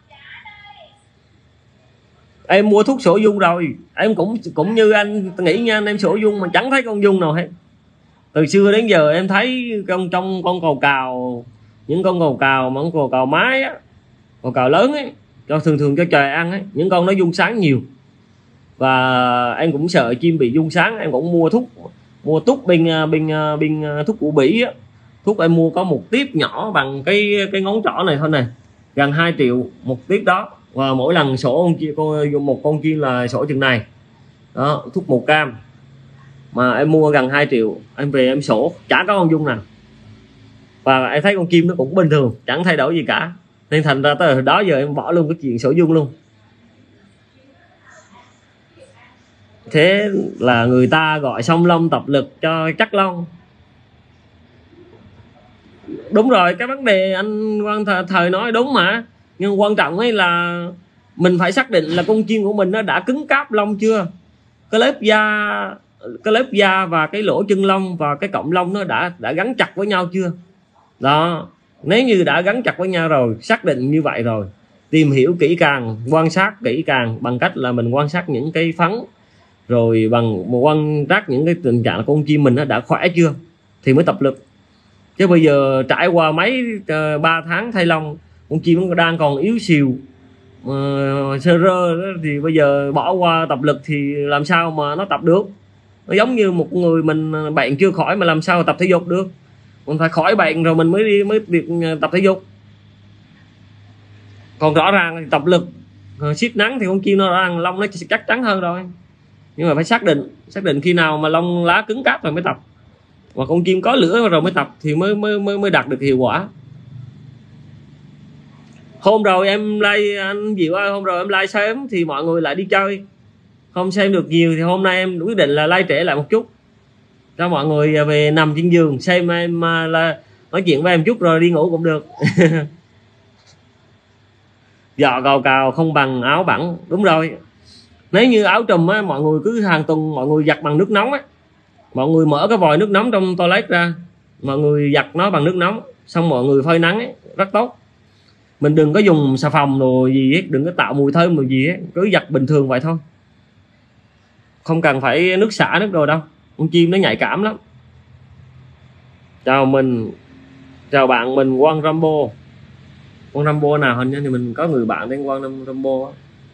Em mua thuốc sổ dung rồi. Em cũng cũng như anh nghĩ nha, em sổ dung mà chẳng thấy con dung nào hết. Từ xưa đến giờ em thấy trong trong con cầu cào, những con cầu cào mà con cầu cào mái á, cầu cào lớn ấy, cho thường thường cho trời ăn ấy, những con nó dung sáng nhiều. Và em cũng sợ chim bị dung sáng, em cũng mua thuốc, mua thuốc bên bên bên thuốc của Bỉ á. Thuốc em mua có một tiếp nhỏ bằng cái cái ngón trỏ này thôi này, gần hai triệu một tiếp đó, và mỗi lần sổ con kia con một con chim là sổ chừng này đó. Thuốc màu cam mà em mua gần hai triệu, em về em sổ chả có con dung nào, và em thấy con chim nó cũng bình thường, chẳng thay đổi gì cả, nên thành ra tới đó giờ em bỏ luôn cái chuyện sổ dung luôn. Thế là người ta gọi song long tập lực cho chắc lông. Đúng rồi, cái vấn đề anh Quang thời, thời nói đúng mà, nhưng quan trọng ấy là mình phải xác định là con chim của mình nó đã cứng cáp lông chưa, cái lớp da cái lớp da và cái lỗ chân lông và cái cọng lông nó đã đã gắn chặt với nhau chưa đó. Nếu như đã gắn chặt với nhau rồi, xác định như vậy rồi, tìm hiểu kỹ càng, quan sát kỹ càng bằng cách là mình quan sát những cái phấn, rồi bằng một quan sát những cái tình trạng là con chim mình nó đã khỏe chưa thì mới tập lực. Chứ bây giờ trải qua mấy uh, ba tháng thay lông, con chim nó đang còn yếu xìu, uh, sơ rơ đó, thì bây giờ bỏ qua tập lực thì làm sao mà nó tập được. Nó giống như một người mình bệnh chưa khỏi mà làm sao tập thể dục được, mình phải khỏi bệnh rồi mình mới đi mới việc tập thể dục. Còn rõ ràng tập lực siết nắng thì con chim nó rõ ràng lông nó chắc chắn hơn rồi, nhưng mà phải xác định xác định khi nào mà lông lá cứng cáp rồi mới tập, và con chim có lửa rồi mới tập thì mới mới mới, mới đạt được hiệu quả. Hôm rồi em like anh Diệu ơi, hôm rồi em like sớm thì mọi người lại đi chơi, không xem được nhiều, thì hôm nay em quyết định là like trễ lại một chút cho mọi người về nằm trên giường xem em là nói chuyện với em chút rồi đi ngủ cũng được. Giọ cào cào không bằng áo bẩn. Đúng rồi, nếu như áo trùm á, mọi người cứ hàng tuần mọi người giặt bằng nước nóng á, mọi người mở cái vòi nước nóng trong toilet ra, mọi người giặt nó bằng nước nóng, xong mọi người phơi nắng ấy, rất tốt. Mình đừng có dùng xà phòng đồ gì hết, đừng có tạo mùi thơm đồ gì hết, cứ giặt bình thường vậy thôi, không cần phải nước xả nước đồ đâu, con chim nó nhạy cảm lắm. Chào mình, chào bạn mình Quang Rambo. Quang Rambo nào hình như thì mình có người bạn tên Quang Rambo á.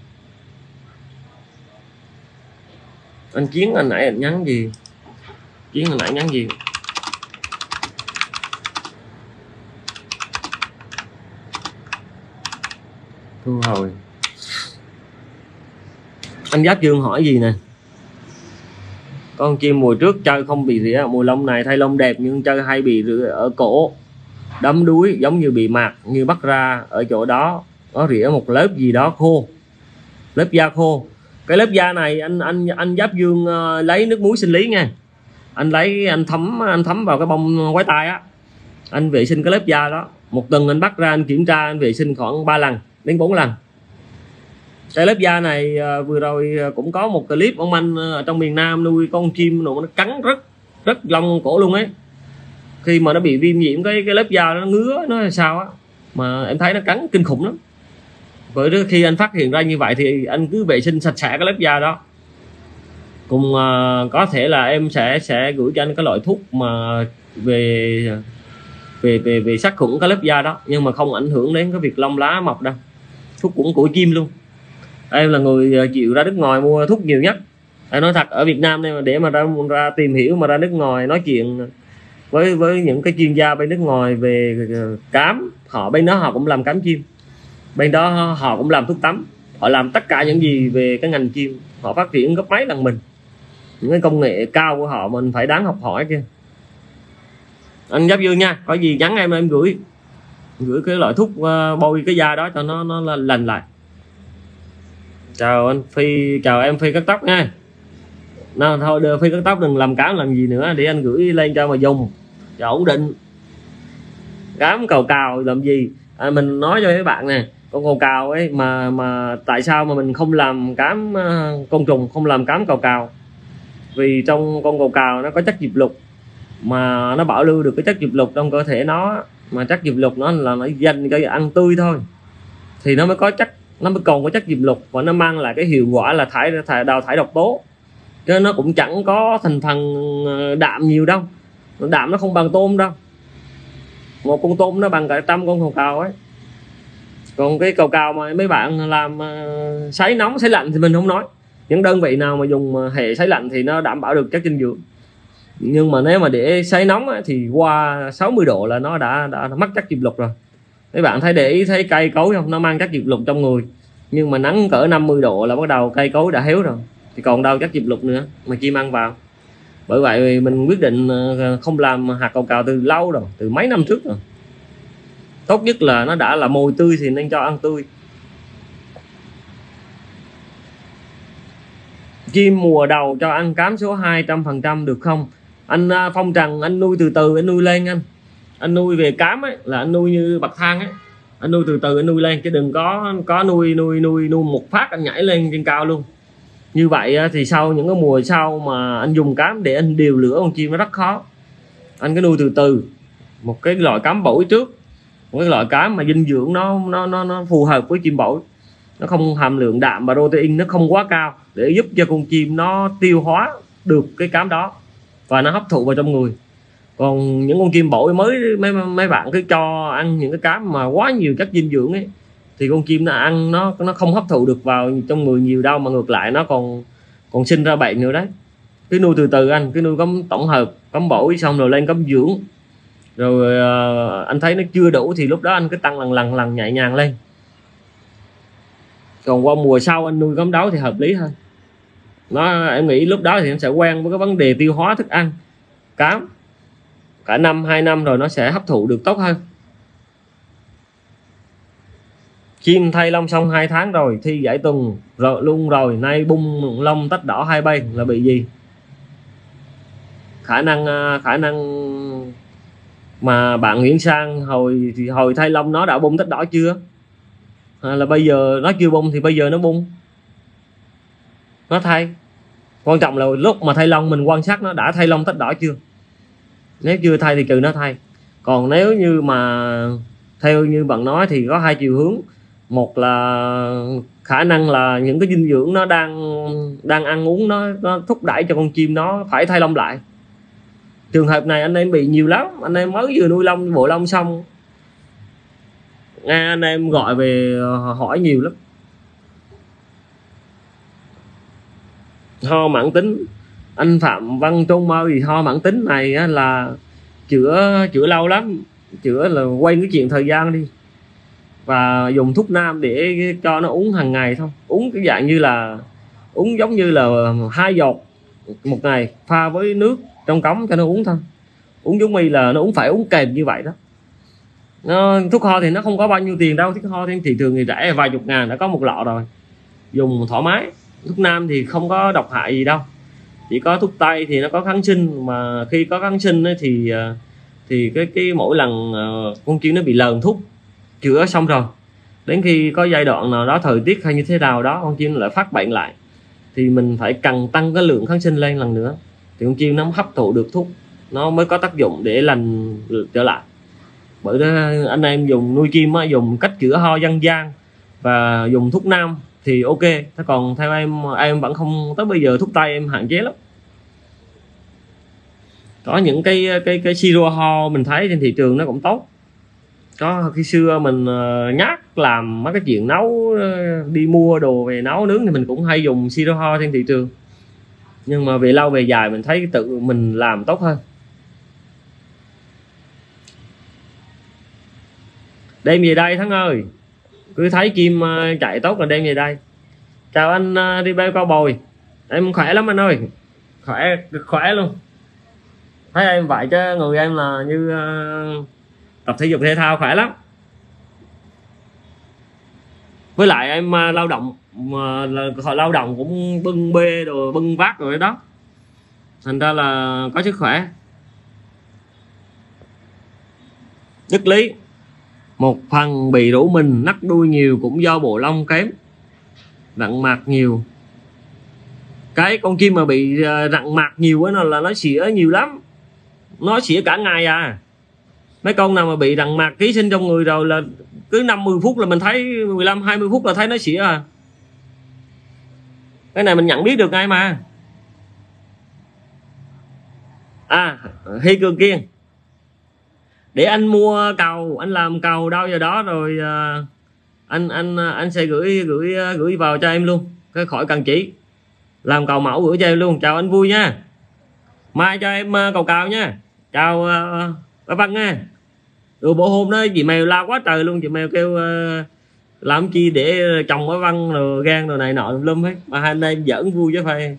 Anh Chiến anh nãy anh nhắn gì? Chiến anh nãy nhắn gì? Thu hồi. Anh Giáp Dương hỏi gì nè? Con chim mùa trước chơi không bị rỉa, mùa lông này thay lông đẹp nhưng chơi hay bị rỉa ở cổ, đấm đuối giống như bị mạt, như bắt ra ở chỗ đó có rỉa một lớp gì đó khô, lớp da khô. Cái lớp da này anh anh anh Giáp Dương uh, lấy nước muối sinh lý nha, anh lấy anh thấm anh thấm vào cái bông quái tai á, anh vệ sinh cái lớp da đó, một tuần anh bắt ra anh kiểm tra, anh vệ sinh khoảng ba lần đến bốn lần, Cái lớp da này vừa rồi cũng có một clip ông anh ở trong miền Nam nuôi con chim nó cắn rất rất lông cổ luôn ấy. Khi mà nó bị viêm nhiễm cái cái lớp da nó ngứa nó là sao á, mà em thấy nó cắn kinh khủng lắm. Với khi anh phát hiện ra như vậy thì anh cứ vệ sinh sạch sẽ cái lớp da đó. Cùng uh, có thể là em sẽ sẽ gửi cho anh cái loại thuốc mà về về về về sát khuẩn cái lớp da đó, nhưng mà không ảnh hưởng đến cái việc lông lá mọc đâu. Thuốc cũng của chim luôn. Em là người chịu ra nước ngoài mua thuốc nhiều nhất. Em nói thật, ở Việt Nam này mà để mà ra ra tìm hiểu mà ra nước ngoài nói chuyện với với những cái chuyên gia bên nước ngoài về cám, họ bên đó họ cũng làm cám chim, bên đó họ cũng làm thuốc tắm, họ làm tất cả những gì về cái ngành chim, họ phát triển gấp mấy lần mình. Những cái công nghệ cao của họ mình phải đáng học hỏi kia. Anh Giáp Dương nha, có gì nhắn em em gửi gửi cái loại thuốc uh, bôi cái da đó cho nó nó lành lại. Chào anh Phi, chào em Phi cắt tóc nha. Nào thôi đưa Phi cắt tóc đừng làm cám làm gì nữa, để anh gửi lên cho mà dùng cho ổn định. Cám cầu cào làm gì à, mình nói cho các bạn nè, con cầu cào ấy mà mà tại sao mà mình không làm cám uh, côn trùng, không làm cám cầu cào? Vì trong con cầu cào nó có chất diệp lục, mà nó bảo lưu được cái chất diệp lục trong cơ thể nó, mà chất diệp lục nó là nó dành cho ăn tươi thôi thì nó mới có chất, nó mới còn có chất diệp lục và nó mang lại cái hiệu quả là thải thải đào thải độc tố, chứ nó cũng chẳng có thành phần đạm nhiều đâu. Đạm nó không bằng tôm đâu, một con tôm nó bằng cả trăm con cầu cào ấy. Còn cái cầu cào mà mấy bạn làm uh, sấy nóng sấy lạnh thì mình không nói, những đơn vị nào mà dùng hệ sấy lạnh thì nó đảm bảo được chất dinh dưỡng, nhưng mà nếu mà để sấy nóng ấy, thì qua sáu mươi độ là nó đã đã mất chất diệp lục rồi. Mấy bạn thấy để ý thấy cây cối không, nó mang chất diệp lục trong người, nhưng mà nắng cỡ năm mươi độ là bắt đầu cây cối đã héo rồi thì còn đâu chất diệp lục nữa mà chim ăn vào. Bởi vậy mình quyết định không làm hạt cầu cào từ lâu rồi, từ mấy năm trước rồi. Tốt nhất là nó đã là mồi tươi thì nên cho ăn tươi. Chim mùa đầu cho ăn cám số hai trăm phần trăm được không? Anh Phong Trần, anh nuôi từ từ, anh nuôi lên anh. Anh nuôi về cám ấy là anh nuôi như bậc thang ấy. Anh nuôi từ từ anh nuôi lên, chứ đừng có có nuôi nuôi nuôi nuôi một phát anh nhảy lên trên cao luôn. Như vậy thì sau những cái mùa sau mà anh dùng cám để anh điều lửa con chim nó rất khó. Anh cứ nuôi từ từ, một cái loại cám bổi trước, một cái loại cám mà dinh dưỡng nó nó nó, nó phù hợp với chim bổi, nó không hàm lượng đạm và protein nó không quá cao, để giúp cho con chim nó tiêu hóa được cái cám đó và nó hấp thụ vào trong người. Còn những con chim bổi mới mấy mấy bạn cứ cho ăn những cái cám mà quá nhiều chất dinh dưỡng ấy thì con chim nó ăn nó nó không hấp thụ được vào trong người nhiều đâu, mà ngược lại nó còn còn sinh ra bệnh nữa đấy. Cứ nuôi từ từ anh, cứ nuôi cám tổng hợp, cám bổi xong rồi lên cám dưỡng, rồi uh, anh thấy nó chưa đủ thì lúc đó anh cứ tăng lần lần lần nhẹ nhàng lên. Còn qua mùa sau anh nuôi cám đấu thì hợp lý hơn. Nó em nghĩ lúc đó thì nó sẽ quen với cái vấn đề tiêu hóa thức ăn cám, cả năm hai năm rồi nó sẽ hấp thụ được tốt hơn. Chim thay lông xong hai tháng rồi, thi giải tuần rồi luôn rồi, nay bung lông tách đỏ hai bên là bị gì? Khả năng khả năng mà bạn Nguyễn Sang hồi thì hồi thay lông nó đã bung tách đỏ chưa? À, là bây giờ nó chưa bung thì bây giờ nó bung, nó thay. Quan trọng là lúc mà thay lông mình quan sát nó đã thay lông tách đỏ chưa. Nếu chưa thay thì trừ nó thay. Còn nếu như mà theo như bạn nói thì có hai chiều hướng. Một là khả năng là những cái dinh dưỡng nó đang đang ăn uống nó, nó thúc đẩy cho con chim nó phải thay lông lại. Trường hợp này anh em bị nhiều lắm. Anh em mới vừa nuôi lông bộ lông xong, nghe anh em gọi về hỏi nhiều lắm. Ho mãn tính, anh Phạm Văn Trung ơi, ho mãn tính này là chữa chữa lâu lắm, chữa là quay cái chuyện thời gian đi, và dùng thuốc nam để cho nó uống hàng ngày thôi, uống cái dạng như là uống giống như là hai giọt một ngày pha với nước trong cống cho nó uống thôi. Uống giống như là nó uống phải uống kèm như vậy đó. Nó, thuốc ho thì nó không có bao nhiêu tiền đâu, thuốc ho thì thị trường thì rẻ vài chục ngàn đã có một lọ rồi, dùng thoải mái. Thuốc nam thì không có độc hại gì đâu, chỉ có thuốc tây thì nó có kháng sinh, mà khi có kháng sinh ấy thì thì cái cái mỗi lần con chim nó bị lờn thuốc chữa xong rồi Đến khi có giai đoạn nào đó thời tiết hay như thế nào đó con chim lại phát bệnh lại thì mình phải cần tăng cái lượng kháng sinh lên lần nữa thì con chim nó hấp thụ được thuốc, nó mới có tác dụng để lành trở lại. Bởi đó anh em dùng nuôi chim á, dùng cách chữa ho dân gian và dùng thuốc nam thì ok. Thế còn theo em em vẫn không, tới bây giờ thuốc tây em hạn chế lắm. Có những cái cái cái siro ho mình thấy trên thị trường nó cũng tốt. Có khi xưa mình nhát làm mấy cái chuyện nấu, đi mua đồ về nấu nướng thì mình cũng hay dùng siro ho trên thị trường, nhưng mà về lâu về dài mình thấy tự mình làm tốt hơn. Đem về đây Thắng ơi, cứ thấy chim chạy tốt là đem về đây. Chào anh đi bao cao bồi, em khỏe lắm anh ơi, khỏe khỏe luôn. Thấy em vậy chứ người em là như uh, tập thể dục thể thao khỏe lắm. Với lại em uh, lao động mà uh, lao động cũng bưng bê rồi bưng vác rồi đó, thành ra là có sức khỏe. Đức lý: một phần bị rủ mình nắc đuôi nhiều cũng do bộ lông kém, rặng mạc nhiều. Cái con chim mà bị rặng mạc nhiều á là nó xỉa nhiều lắm, nó xỉa cả ngày à. Mấy con nào mà bị rặng mạc ký sinh trong người rồi là cứ năm mươi phút là mình thấy, mười lăm hai mươi phút là thấy nó xỉa à. Cái này mình nhận biết được ngay mà. À, Hy Cường Kiên, để anh mua cầu, anh làm cầu đâu giờ đó rồi uh, anh anh anh sẽ gửi gửi gửi vào cho em luôn, cái khỏi cần chỉ, làm cầu mẫu gửi cho em luôn. Chào anh Vui nha, mai cho em uh, cầu cào nha. Chào uh, bác Văn nha. Rồi bộ hôm đó chị Mèo la quá trời luôn, chị Mèo kêu uh, làm chi để chồng bác Văn rồi gan rồi này nọ lum hết, mà hai anh em giỡn vui chứ phải.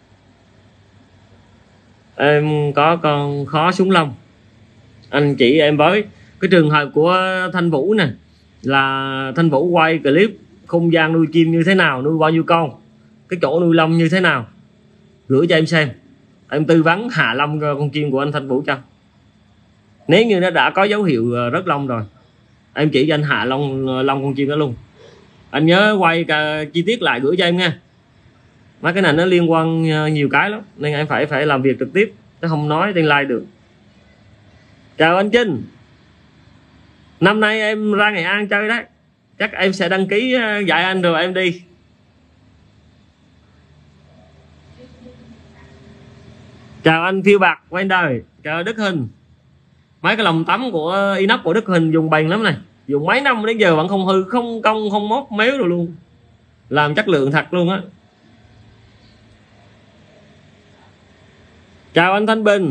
Em có con khó súng lông, anh chị em với cái trường hợp của Thanh Vũ nè, là Thanh Vũ quay clip không gian nuôi chim như thế nào, nuôi bao nhiêu con, cái chỗ nuôi lông như thế nào, gửi cho em xem, em tư vấn hạ lông con chim của anh Thanh Vũ cho. Nếu như nó đã có dấu hiệu rớt lông rồi, em chỉ cho anh hạ lông lông con chim đó luôn. Anh nhớ quay cả chi tiết lại gửi cho em nha. Mấy cái này nó liên quan nhiều cái lắm nên em phải phải làm việc trực tiếp chứ không nói trên live được. Chào anh Trinh, năm nay em ra Nghệ An chơi đấy, chắc em sẽ đăng ký dạy anh rồi em đi. Chào anh Phiêu Bạc quay đời, chào Đức Hình. Mấy cái lồng tắm của inox của Đức Hình dùng bền lắm này, dùng mấy năm đến giờ vẫn không hư, không cong không mốt méo rồi luôn, làm chất lượng thật luôn á. Chào anh Thanh Bình.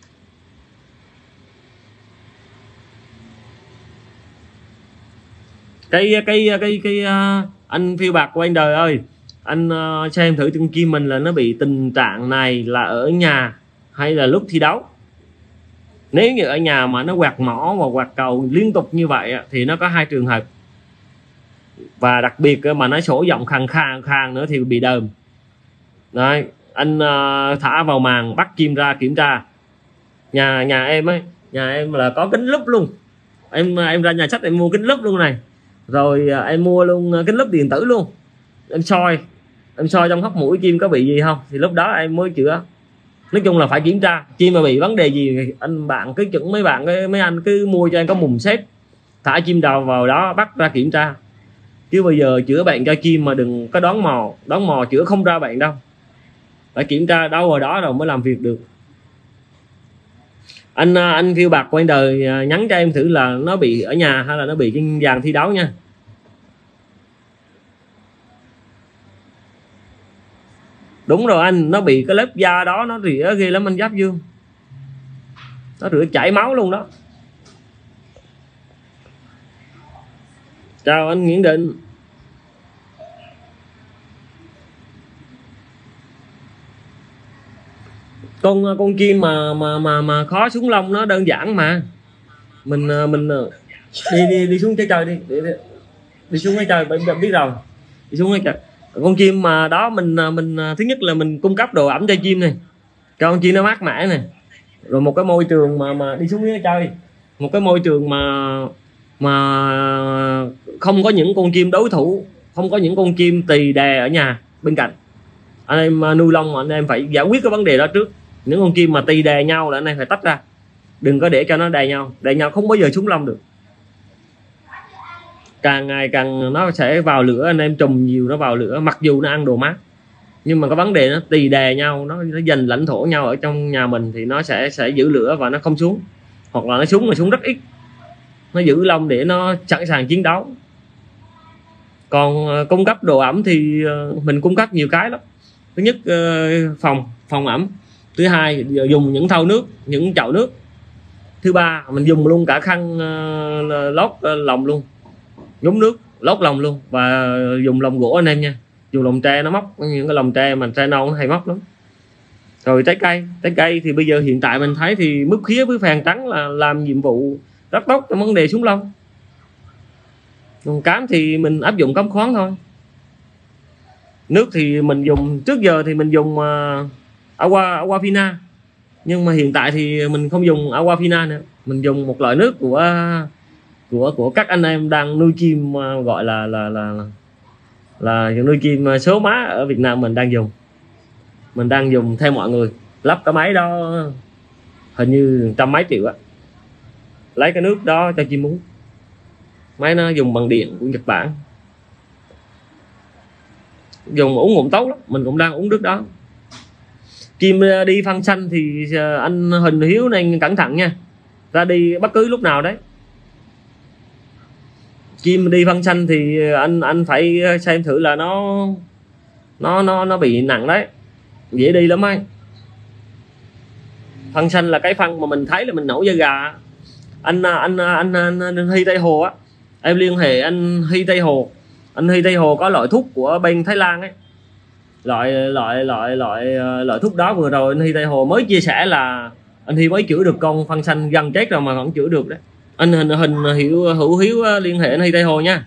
Cái cái cái cái uh, anh Phiêu Bạc của anh đời ơi, anh uh, xem thử con chim mình là nó bị tình trạng này là ở nhà hay là lúc thi đấu. Nếu như ở nhà mà nó quạt mỏ và quạt cầu liên tục như vậy thì nó có hai trường hợp, và đặc biệt mà nó sổ giọng khàn khàn khàn nữa thì bị đờm. Đấy, anh uh, thả vào màn bắt chim ra kiểm tra. Nhà nhà em ấy, nhà em là có kính lúp luôn. Em em ra nhà sách em mua kính lúp luôn này. Rồi uh, em mua luôn kính lúp điện tử luôn. Em soi, em soi trong hốc mũi chim có bị gì không thì lúc đó em mới chữa. Nói chung là phải kiểm tra, chim mà bị vấn đề gì anh bạn cứ chuẩn mấy bạn mấy anh cứ mua cho em có mùng xếp, thả chim đầu vào đó bắt ra kiểm tra. Chứ bây giờ chữa bệnh cho chim mà đừng có đón mò, đón mò chữa không ra bệnh đâu. Phải kiểm tra đâu vào đó rồi mới làm việc được. Anh anh Phiêu Bạc quay đời nhắn cho em thử là nó bị ở nhà hay là nó bị trên dàn thi đấu nha. Đúng rồi anh, nó bị cái lớp da đó nó rỉa ghê lắm anh Giáp Dương, nó rỉa chảy máu luôn đó. Chào anh Nguyễn Định. Con con chim mà mà mà mà khó xuống lông nó đơn giản mà. Mình mình đi đi đi xuống trái trời đi, đi, đi, đi xuống trái trời bạn biết rồi. Đi xuống trái trời. Con chim mà đó mình mình thứ nhất là mình cung cấp đồ ẩm cho chim này, cho con chim nó mát mẻ này, rồi một cái môi trường mà mà đi xuống dưới chơi, một cái môi trường mà mà không có những con chim đối thủ, không có những con chim tỳ đè ở nhà bên cạnh. Anh em nuôi lông mà anh em phải giải quyết cái vấn đề đó trước. Những con chim mà tỳ đè nhau là anh em phải tách ra, đừng có để cho nó đè nhau. Đè nhau không bao giờ trúng lông được. Càng ngày càng nó sẽ vào lửa, anh em trùm nhiều nó vào lửa, mặc dù nó ăn đồ mát, nhưng mà cái vấn đề nó tỳ đè nhau, nó, nó giành lãnh thổ nhau ở trong nhà mình thì nó sẽ sẽ giữ lửa và nó không xuống, hoặc là nó xuống mà xuống rất ít. Nó giữ lông để nó sẵn sàng chiến đấu. Còn cung cấp đồ ẩm thì mình cung cấp nhiều cái lắm. Thứ nhất phòng phòng ẩm, thứ hai dùng những thau nước, những chậu nước, thứ ba mình dùng luôn cả khăn lót lồng luôn, nhúng nước lót lồng luôn, và dùng lồng gỗ anh em nha, dùng lồng tre nó móc, những cái lồng tre mà tre non nó hay móc lắm. Rồi trái cây, trái cây thì bây giờ hiện tại mình thấy thì mướp khía với phèn trắng là làm nhiệm vụ rất tốt trong vấn đề xuống lông. Còn cám thì mình áp dụng cám khoáng thôi. Nước thì mình dùng, trước giờ thì mình dùng uh, Aqua, Aquafina, nhưng mà hiện tại thì mình không dùng Aquafina nữa, mình dùng một loại nước của của của các anh em đang nuôi chim, uh, gọi là là là là, là nuôi chim số má ở Việt Nam mình đang dùng. Mình đang dùng theo mọi người, lắp cái máy đó hình như trăm mấy triệu á, lấy cái nước đó cho chim uống. Máy nó dùng bằng điện của Nhật Bản, dùng uống cũng tốt lắm, mình cũng đang uống nước đó. Chim đi phân xanh thì anh Huỳnh Hiếu nên cẩn thận nha, ra đi bất cứ lúc nào đấy. Chim đi phân xanh thì anh anh phải xem thử là nó nó nó nó bị nặng đấy, dễ đi lắm ấy. Phân xanh là cái phân mà mình thấy là mình nổi da gà. Anh anh anh, anh, anh Hy Tây Hồ á, em liên hệ anh Hy Tây Hồ. Anh Hy Tây Hồ có loại thuốc của bên Thái Lan ấy, loại loại loại loại loại thuốc đó vừa rồi anh Hy Tây Hồ mới chia sẻ là anh Hy mới chữa được con phân xanh gần chết rồi mà vẫn chữa được đấy. Anh hình hình hiểu hữu hiếu liên hệ anh Hy Tây Hồ nha.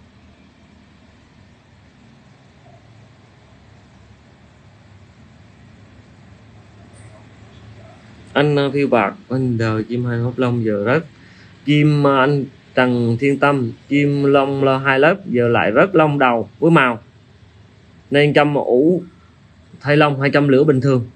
Anh phiêu bạc, anh đời chim hai hốc lông giờ rớt. Chim anh Trần Thiên Tâm, chim lông lo hai lớp giờ lại rớt lông đầu với màu, nên chăm ủ thay lông hay chăm lửa bình thường?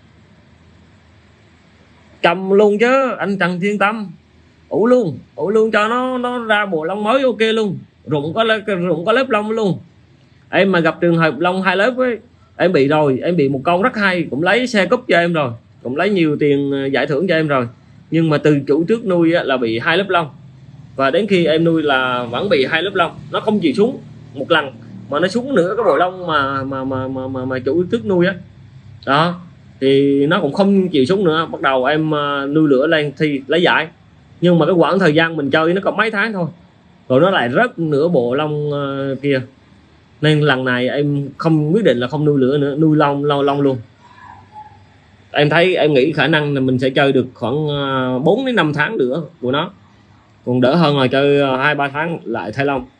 Chăm luôn chứ anh Trần Thiên Tâm, ủ luôn, ủ luôn cho nó nó ra bộ lông mới ok luôn, rụng có rụng có lớp lông luôn. Em mà gặp trường hợp lông hai lớp ấy, em bị rồi, em bị một con rất hay, cũng lấy xe cúp cho em rồi, cũng lấy nhiều tiền giải thưởng cho em rồi, nhưng mà từ chủ trước nuôi là bị hai lớp lông, và đến khi em nuôi là vẫn bị hai lớp lông, nó không chịu xuống một lần mà nó xuống nữa cái bộ lông mà mà mà mà mà, mà chủ trước nuôi á đó. đó thì nó cũng không chịu xuống nữa, bắt đầu em nuôi lửa lên thì lấy giải, nhưng mà cái quãng thời gian mình chơi nó còn mấy tháng thôi rồi nó lại rớt nửa bộ lông uh, kia, nên lần này em không quyết định là không nuôi lửa nữa, nuôi lông lâu lông luôn. Em thấy em nghĩ khả năng là mình sẽ chơi được khoảng bốn đến năm tháng nữa của nó, còn đỡ hơn là chơi hai ba tháng lại thay lông.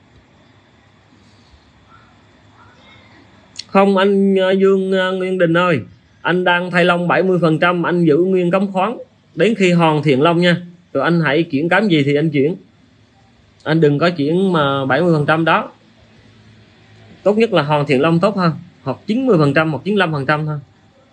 Không anh Dương Nguyên Đình ơi, anh đang thay lông bảy mươi phần trăm, anh giữ nguyên cấm khoáng đến khi hoàn thiện lông nha, rồi anh hãy chuyển cám gì thì anh chuyển, anh đừng có chuyển mà bảy mươi phần trăm đó. Tốt nhất là hoàn thiện lông tốt hơn, hoặc chín mươi phần trăm hoặc chín mươi lăm phần trăm thôi.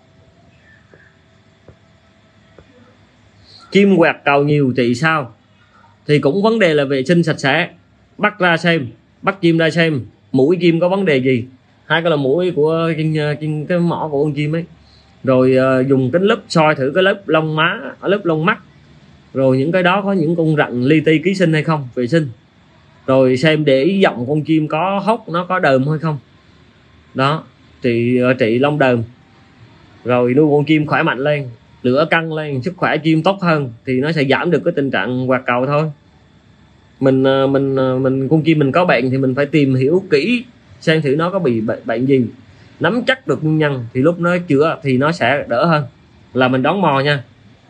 Chim quẹt cầu nhiều trị sao? Thì cũng vấn đề là vệ sinh sạch sẽ, bắt ra xem, bắt chim ra xem mũi chim có vấn đề gì, hai cái là mũi của cái mỏ của con chim ấy, rồi uh, dùng kính lúp soi thử cái lớp lông má, lớp lông mắt, rồi những cái đó có những con rận li ti ký sinh hay không, vệ sinh, rồi xem để ý giọng con chim có hốc, nó có đờm hay không đó, trị trị lông đờm, rồi nuôi con chim khỏe mạnh lên, lửa căng lên, sức khỏe chim tốt hơn thì nó sẽ giảm được cái tình trạng quạt cầu thôi. Mình mình mình con chim mình có bệnh thì mình phải tìm hiểu kỹ xem thử nó có bị bệnh, bệnh gì, nắm chắc được nguyên nhân thì lúc nó chữa thì nó sẽ đỡ hơn là mình đón mò nha.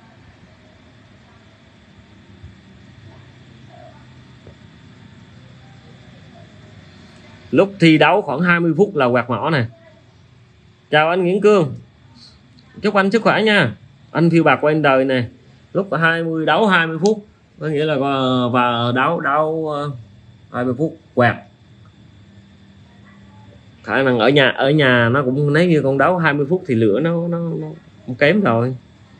Lúc thi đấu khoảng hai mươi phút là quạt mỏ nè. Chào anh Nguyễn Cương, chúc anh sức khỏe nha. Anh phiêu bạc quen đời nè, lúc hai mươi đấu hai mươi phút có nghĩa là và đấu đấu hai mươi phút quẹt. Khả năng ở nhà ở nhà nó cũng, nếu như con đấu hai mươi phút thì lửa nó nó, nó kém rồi.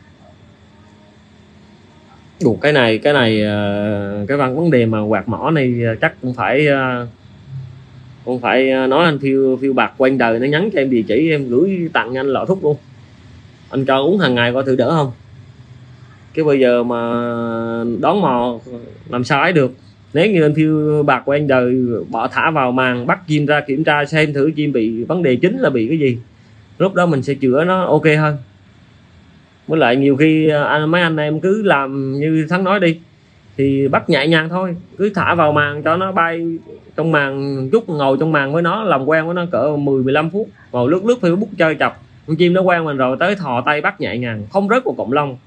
Đủ cái này cái này cái văn vấn đề mà quạt mỏ này chắc cũng phải cũng phải nói anh phiêu phiêu bạc quanh đời nó nhắn cho em địa chỉ, em gửi tặng anh lọ thuốc luôn, anh cho uống hàng ngày coi thử đỡ không. Cái bây giờ mà đón mò làm sao ấy được. Nếu như anh phiêu bạc của anh đời bỏ thả vào màng, bắt chim ra kiểm tra xem thử chim bị vấn đề chính là bị cái gì, lúc đó mình sẽ chữa nó ok hơn. Với lại nhiều khi anh mấy anh em cứ làm như Thắng nói đi thì bắt nhẹ nhàng thôi, cứ thả vào màng cho nó bay trong màng chút, ngồi trong màng với nó làm quen với nó cỡ mười mười lăm phút, ngồi lướt lướt Facebook chơi chọc, con chim nó quen mình rồi tới thò tay bắt nhẹ nhàng, không rớt một cọng lông.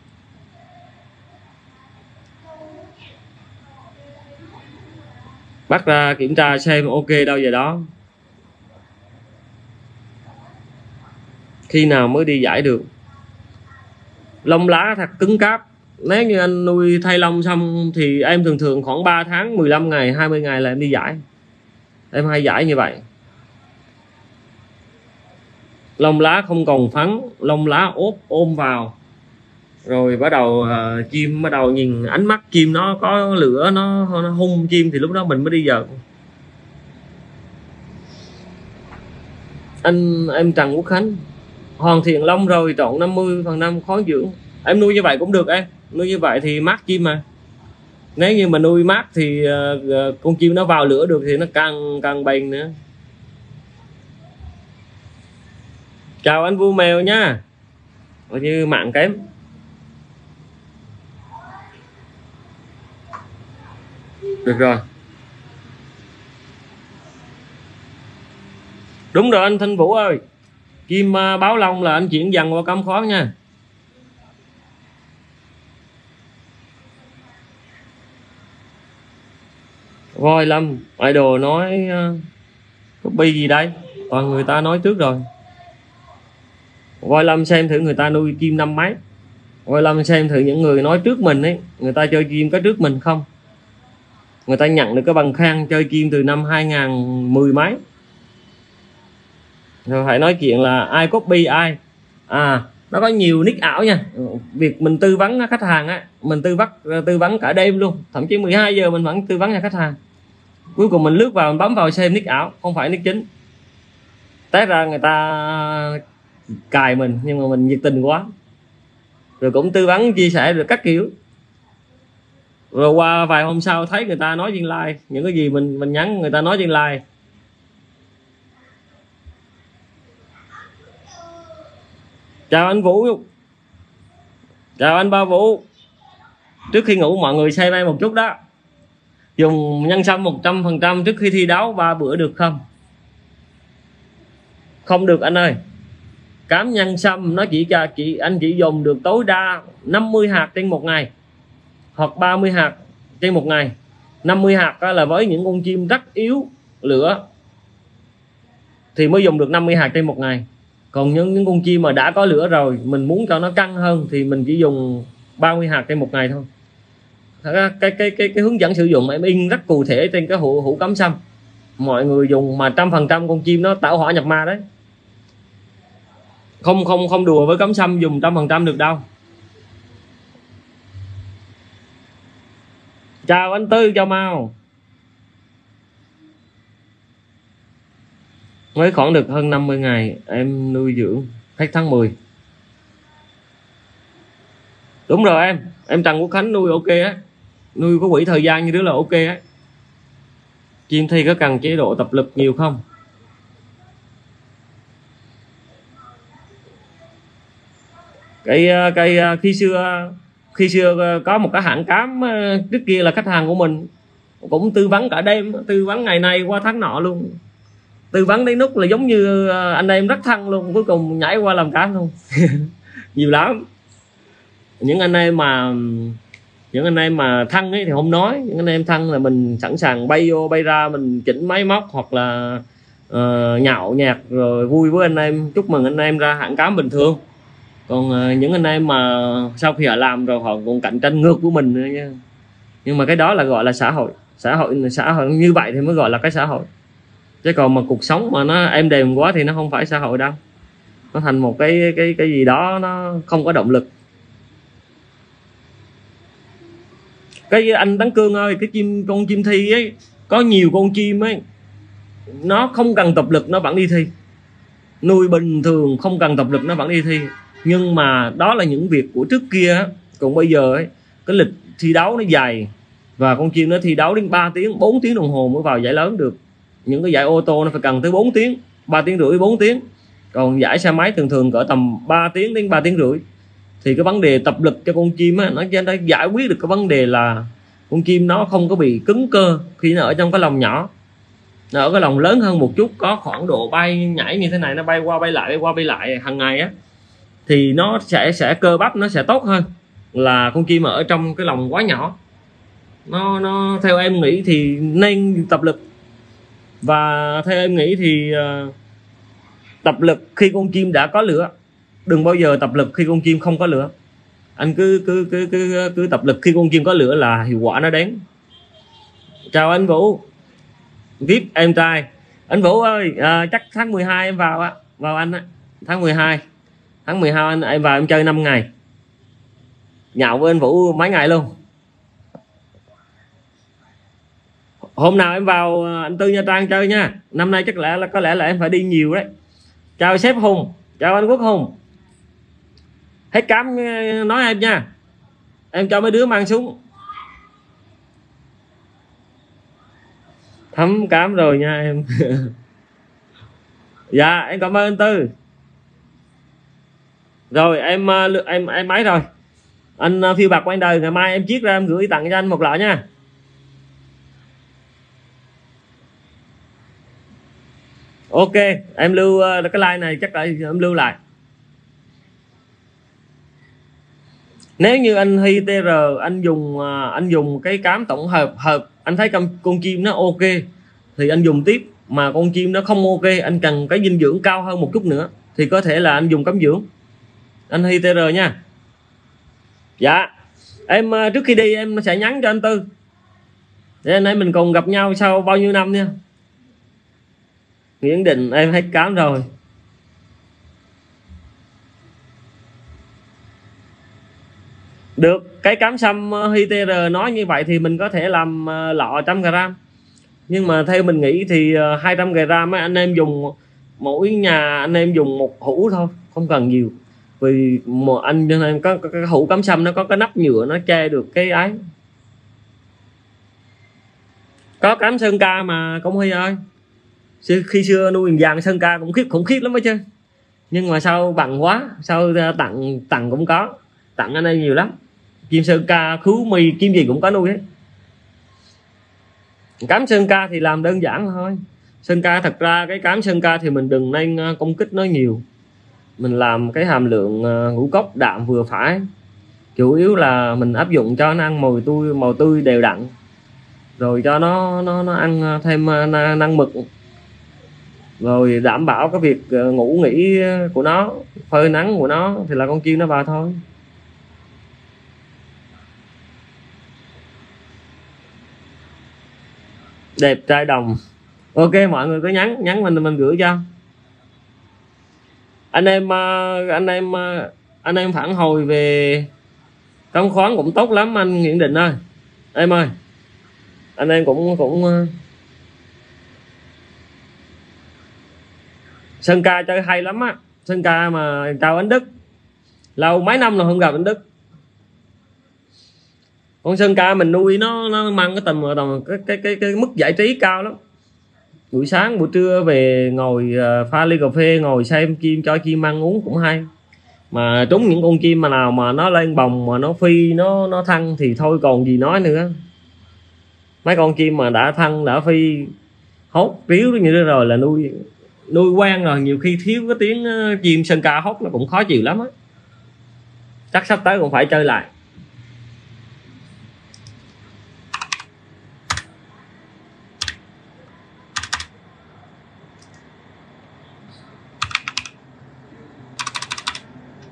Bắt ra kiểm tra xem ok đâu giờ đó. Khi nào mới đi giải được. Lông lá thật cứng cáp. Nếu như anh nuôi thay lông xong thì em thường thường khoảng ba tháng, mười lăm ngày, hai mươi ngày là em đi giải. Em hay giải như vậy. Lông lá không còn phấn, lông lá ốp ôm vào. Rồi bắt đầu uh, chim bắt đầu nhìn ánh mắt chim nó có lửa, nó, nó hung chim thì lúc đó mình mới đi giật. Anh em Trần Quốc Khánh hoàn thiện lông rồi, trộn năm mươi phần trăm khói dưỡng. Em nuôi như vậy cũng được em, nuôi như vậy thì mát chim mà. Nếu như mà nuôi mát thì uh, con chim nó vào lửa được thì nó càng càng bền nữa. Chào anh Vu Mèo nha. Coi như mạng kém. Được rồi. Đúng rồi anh Thanh Vũ ơi. Chim uh, báo lông là anh chuyển dần qua cắm khói nha. Voi Lâm idol nói uh, copy gì đây, toàn người ta nói trước rồi. Voi Lâm xem thử người ta nuôi chim năm mấy. Voi Lâm xem thử những người nói trước mình ấy, người ta chơi chim có trước mình không, người ta nhận được cái bằng khen chơi chim từ năm hai nghìn mười mấy. Rồi phải nói chuyện là ai copy ai. À nó có nhiều nick ảo nha. Việc mình tư vấn khách hàng á, mình tư vấn tư vấn cả đêm luôn, thậm chí mười hai giờ mình vẫn tư vấn cho khách hàng. Cuối cùng mình lướt vào, mình bấm vào xem nick ảo, không phải nick chính. Té ra người ta cài mình nhưng mà mình nhiệt tình quá, rồi cũng tư vấn chia sẻ được các kiểu. Rồi qua vài hôm sau thấy người ta nói trên like, những cái gì mình mình nhắn người ta nói trên like. Chào anh Vũ. Chào anh Ba Vũ. Trước khi ngủ mọi người xem em một chút đó. Dùng nhân sâm một trăm phần trăm trước khi thi đấu ba bữa được không? Không được anh ơi. Cám nhân sâm nó chỉ cho chị anh chỉ dùng được tối đa năm mươi hạt trên một ngày, hoặc ba mươi hạt trên một ngày. năm mươi hạt là với những con chim rất yếu lửa thì mới dùng được năm mươi hạt trên một ngày. Còn những, những con chim mà đã có lửa rồi, mình muốn cho nó căng hơn thì mình chỉ dùng ba mươi hạt trên một ngày thôi. Cái cái cái cái, cái hướng dẫn sử dụng em in rất cụ thể trên cái hũ hũ cắm sâm. Mọi người dùng mà trăm phần trăm con chim nó tảo hỏa nhập ma đấy. Không không không đùa với cắm sâm dùng trăm phần trăm được đâu. Chào anh Tư, chào Mao. Mới khoảng được hơn năm mươi ngày em nuôi dưỡng hết tháng mười. Đúng rồi em, em Trần Quốc Khánh nuôi ok á, nuôi có quỹ thời gian như đứa là ok á. Chim thi có cần chế độ tập lực nhiều không? Cái cái khi xưa khi xưa có một cái hãng cám trước kia là khách hàng của mình, cũng tư vấn cả đêm, tư vấn ngày nay qua tháng nọ luôn, tư vấn đến lúc là giống như anh em rất thân luôn, cuối cùng nhảy qua làm cám luôn. Nhiều lắm. Những anh em mà những anh em mà thân ấy thì không nói, những anh em thân là mình sẵn sàng bay vô bay ra, mình chỉnh máy móc hoặc là uh, nhạo nhạc rồi vui với anh em, chúc mừng anh em ra hãng cám bình thường. Còn uh, những anh em mà sau khi họ làm rồi họ còn cạnh tranh ngược của mình nữa nha. Nhưng mà cái đó là gọi là xã hội. Xã hội xã hội như vậy thì mới gọi là cái xã hội, chứ còn mà cuộc sống mà nó êm đềm quá thì nó không phải xã hội đâu, nó thành một cái cái cái gì đó nó không có động lực. Cái anh Tấn Cương ơi, cái chim con chim thi ấy, có nhiều con chim ấy nó không cần tập lực nó vẫn đi thi, nuôi bình thường không cần tập lực nó vẫn đi thi, nhưng mà đó là những việc của trước kia. Còn bây giờ ấy, cái lịch thi đấu nó dài và con chim nó thi đấu đến ba tiếng bốn tiếng đồng hồ mới vào giải lớn được. Những cái giải ô tô nó phải cần tới bốn tiếng, ba tiếng rưỡi bốn tiếng, còn giải xe máy thường thường cỡ tầm ba tiếng đến ba tiếng rưỡi. Thì cái vấn đề tập lực cho con chim á, nó nó giải quyết được cái vấn đề là con chim nó không có bị cứng cơ khi nó ở trong cái lồng nhỏ. Nó ở cái lồng lớn hơn một chút, có khoảng độ bay nhảy như thế này, nó bay qua bay lại bay qua bay lại hàng ngày á, thì nó sẽ sẽ cơ bắp nó sẽ tốt hơn là con chim ở trong cái lồng quá nhỏ. Nó nó theo em nghĩ thì nên tập lực, và theo em nghĩ thì uh, tập lực khi con chim đã có lửa, đừng bao giờ tập lực khi con chim không có lửa. Anh cứ cứ cứ cứ cứ tập lực khi con chim có lửa là hiệu quả nó đến. Chào anh Vũ vê i pê em trai. Anh Vũ ơi, à, chắc tháng mười hai em vào á, vào anh á, tháng mười hai tháng mười hai anh em vào em chơi năm ngày, nhậu với anh Vũ mấy ngày luôn. Hôm nào em vào anh Tư Nha Trang chơi nha, năm nay chắc lẽ là có lẽ là em phải đi nhiều đấy. Chào sếp Hùng, chào anh Quốc Hùng. Hết cám nói em nha, em cho mấy đứa mang súng. Thấm cám rồi nha em. Dạ em cảm ơn anh Tư. Rồi em em em máy rồi, anh phiêu bạc quanh đời ngày mai em chiết ra em gửi tặng cho anh một lọ nha. Ok em lưu cái like này chắc là em lưu lại. Nếu như anh Hy tê rờ anh dùng anh dùng cái cám tổng hợp hợp anh thấy con, con chim nó ok thì anh dùng tiếp, mà con chim nó không ok anh cần cái dinh dưỡng cao hơn một chút nữa thì có thể là anh dùng cám dưỡng. Anh Hy tê rờ nha. Dạ em trước khi đi em sẽ nhắn cho anh Tư để anh ấy mình còn gặp nhau sau bao nhiêu năm nha. Nguyễn Định em hết cám rồi. Được, cái cám sâm Hy tê rờ nói như vậy thì mình có thể làm lọ trăm gram, nhưng mà theo mình nghĩ thì hai trăm gram anh em dùng mỗi nhà anh em dùng một hũ thôi, không cần nhiều, vì mà anh em có, có cái hũ cám sâm nó có cái nắp nhựa nó che được cái ấy. Có cám sơn ca mà công Huy ơi, khi xưa nuôi vàng sơn ca cũng khiếp khủng khiếp lắm ấy chứ, nhưng mà sao bằng quá, sao tặng tặng cũng có, tặng anh em nhiều lắm, chim sơn ca khứu mì chim gì cũng có nuôi hết. Cám sơn ca thì làm đơn giản thôi. Sơn ca thật ra cái cám sơn ca thì mình đừng nên công kích nó nhiều, mình làm cái hàm lượng ngũ cốc đạm vừa phải, chủ yếu là mình áp dụng cho nó ăn màu tươi màu tươi đều đặn, rồi cho nó nó nó ăn thêm năng mực, rồi đảm bảo cái việc ngủ nghỉ của nó, phơi nắng của nó thì là con chim nó vào thôi. Đẹp trai đồng. Ok mọi người cứ nhắn nhắn mình mình gửi cho anh em. Anh em anh em phản hồi về cám khoáng cũng tốt lắm anh Nguyễn Định ơi. Em ơi anh em cũng cũng sơn ca chơi hay lắm á. Sơn ca mà chào anh Đức, lâu mấy năm rồi không gặp anh Đức. Con sơn ca mình nuôi nó nó mang cái tầm cái cái cái cái mức giải trí cao lắm. Buổi sáng buổi trưa về ngồi pha ly cà phê ngồi xem chim, cho chim ăn uống cũng hay. Mà trúng những con chim mà nào mà nó lên bồng mà nó phi nó nó thăng thì thôi còn gì nói nữa. Mấy con chim mà đã thăng đã phi hốt ríu như thế rồi là nuôi nuôi quen rồi, nhiều khi thiếu cái tiếng chim sơn ca hót nó cũng khó chịu lắm á. Chắc sắp tới cũng phải chơi lại.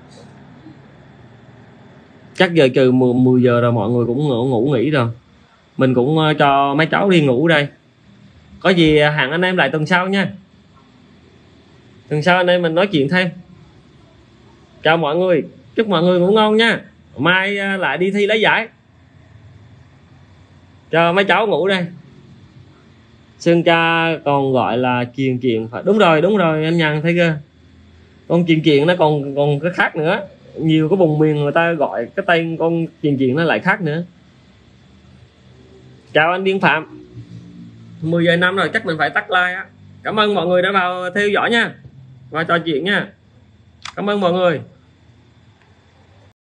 Chắc giờ trừ mười giờ rồi mọi người cũng ngủ, ngủ nghỉ rồi. mình cũng cho mấy cháu đi ngủ đây. Có gì hẹn anh em lại tuần sau nha. Tuần sau anh em mình nói chuyện thêm. Chào mọi người, chúc mọi người ngủ ngon nha. Mai lại đi thi lấy giải. Cho mấy cháu ngủ đây. Sơn Ca còn gọi là kiền kiền phải, đúng rồi đúng rồi anh Nhàn thấy chưa, con kiền kiền nó còn còn cái khác nữa, nhiều cái vùng miền người ta gọi cái tên con kiền kiền nó lại khác nữa. Chào anh Điên Phạm. Mười giờ năm rồi chắc mình phải tắt like á. Cảm ơn mọi người đã vào theo dõi nha và trò chuyện nha. Cảm ơn mọi người.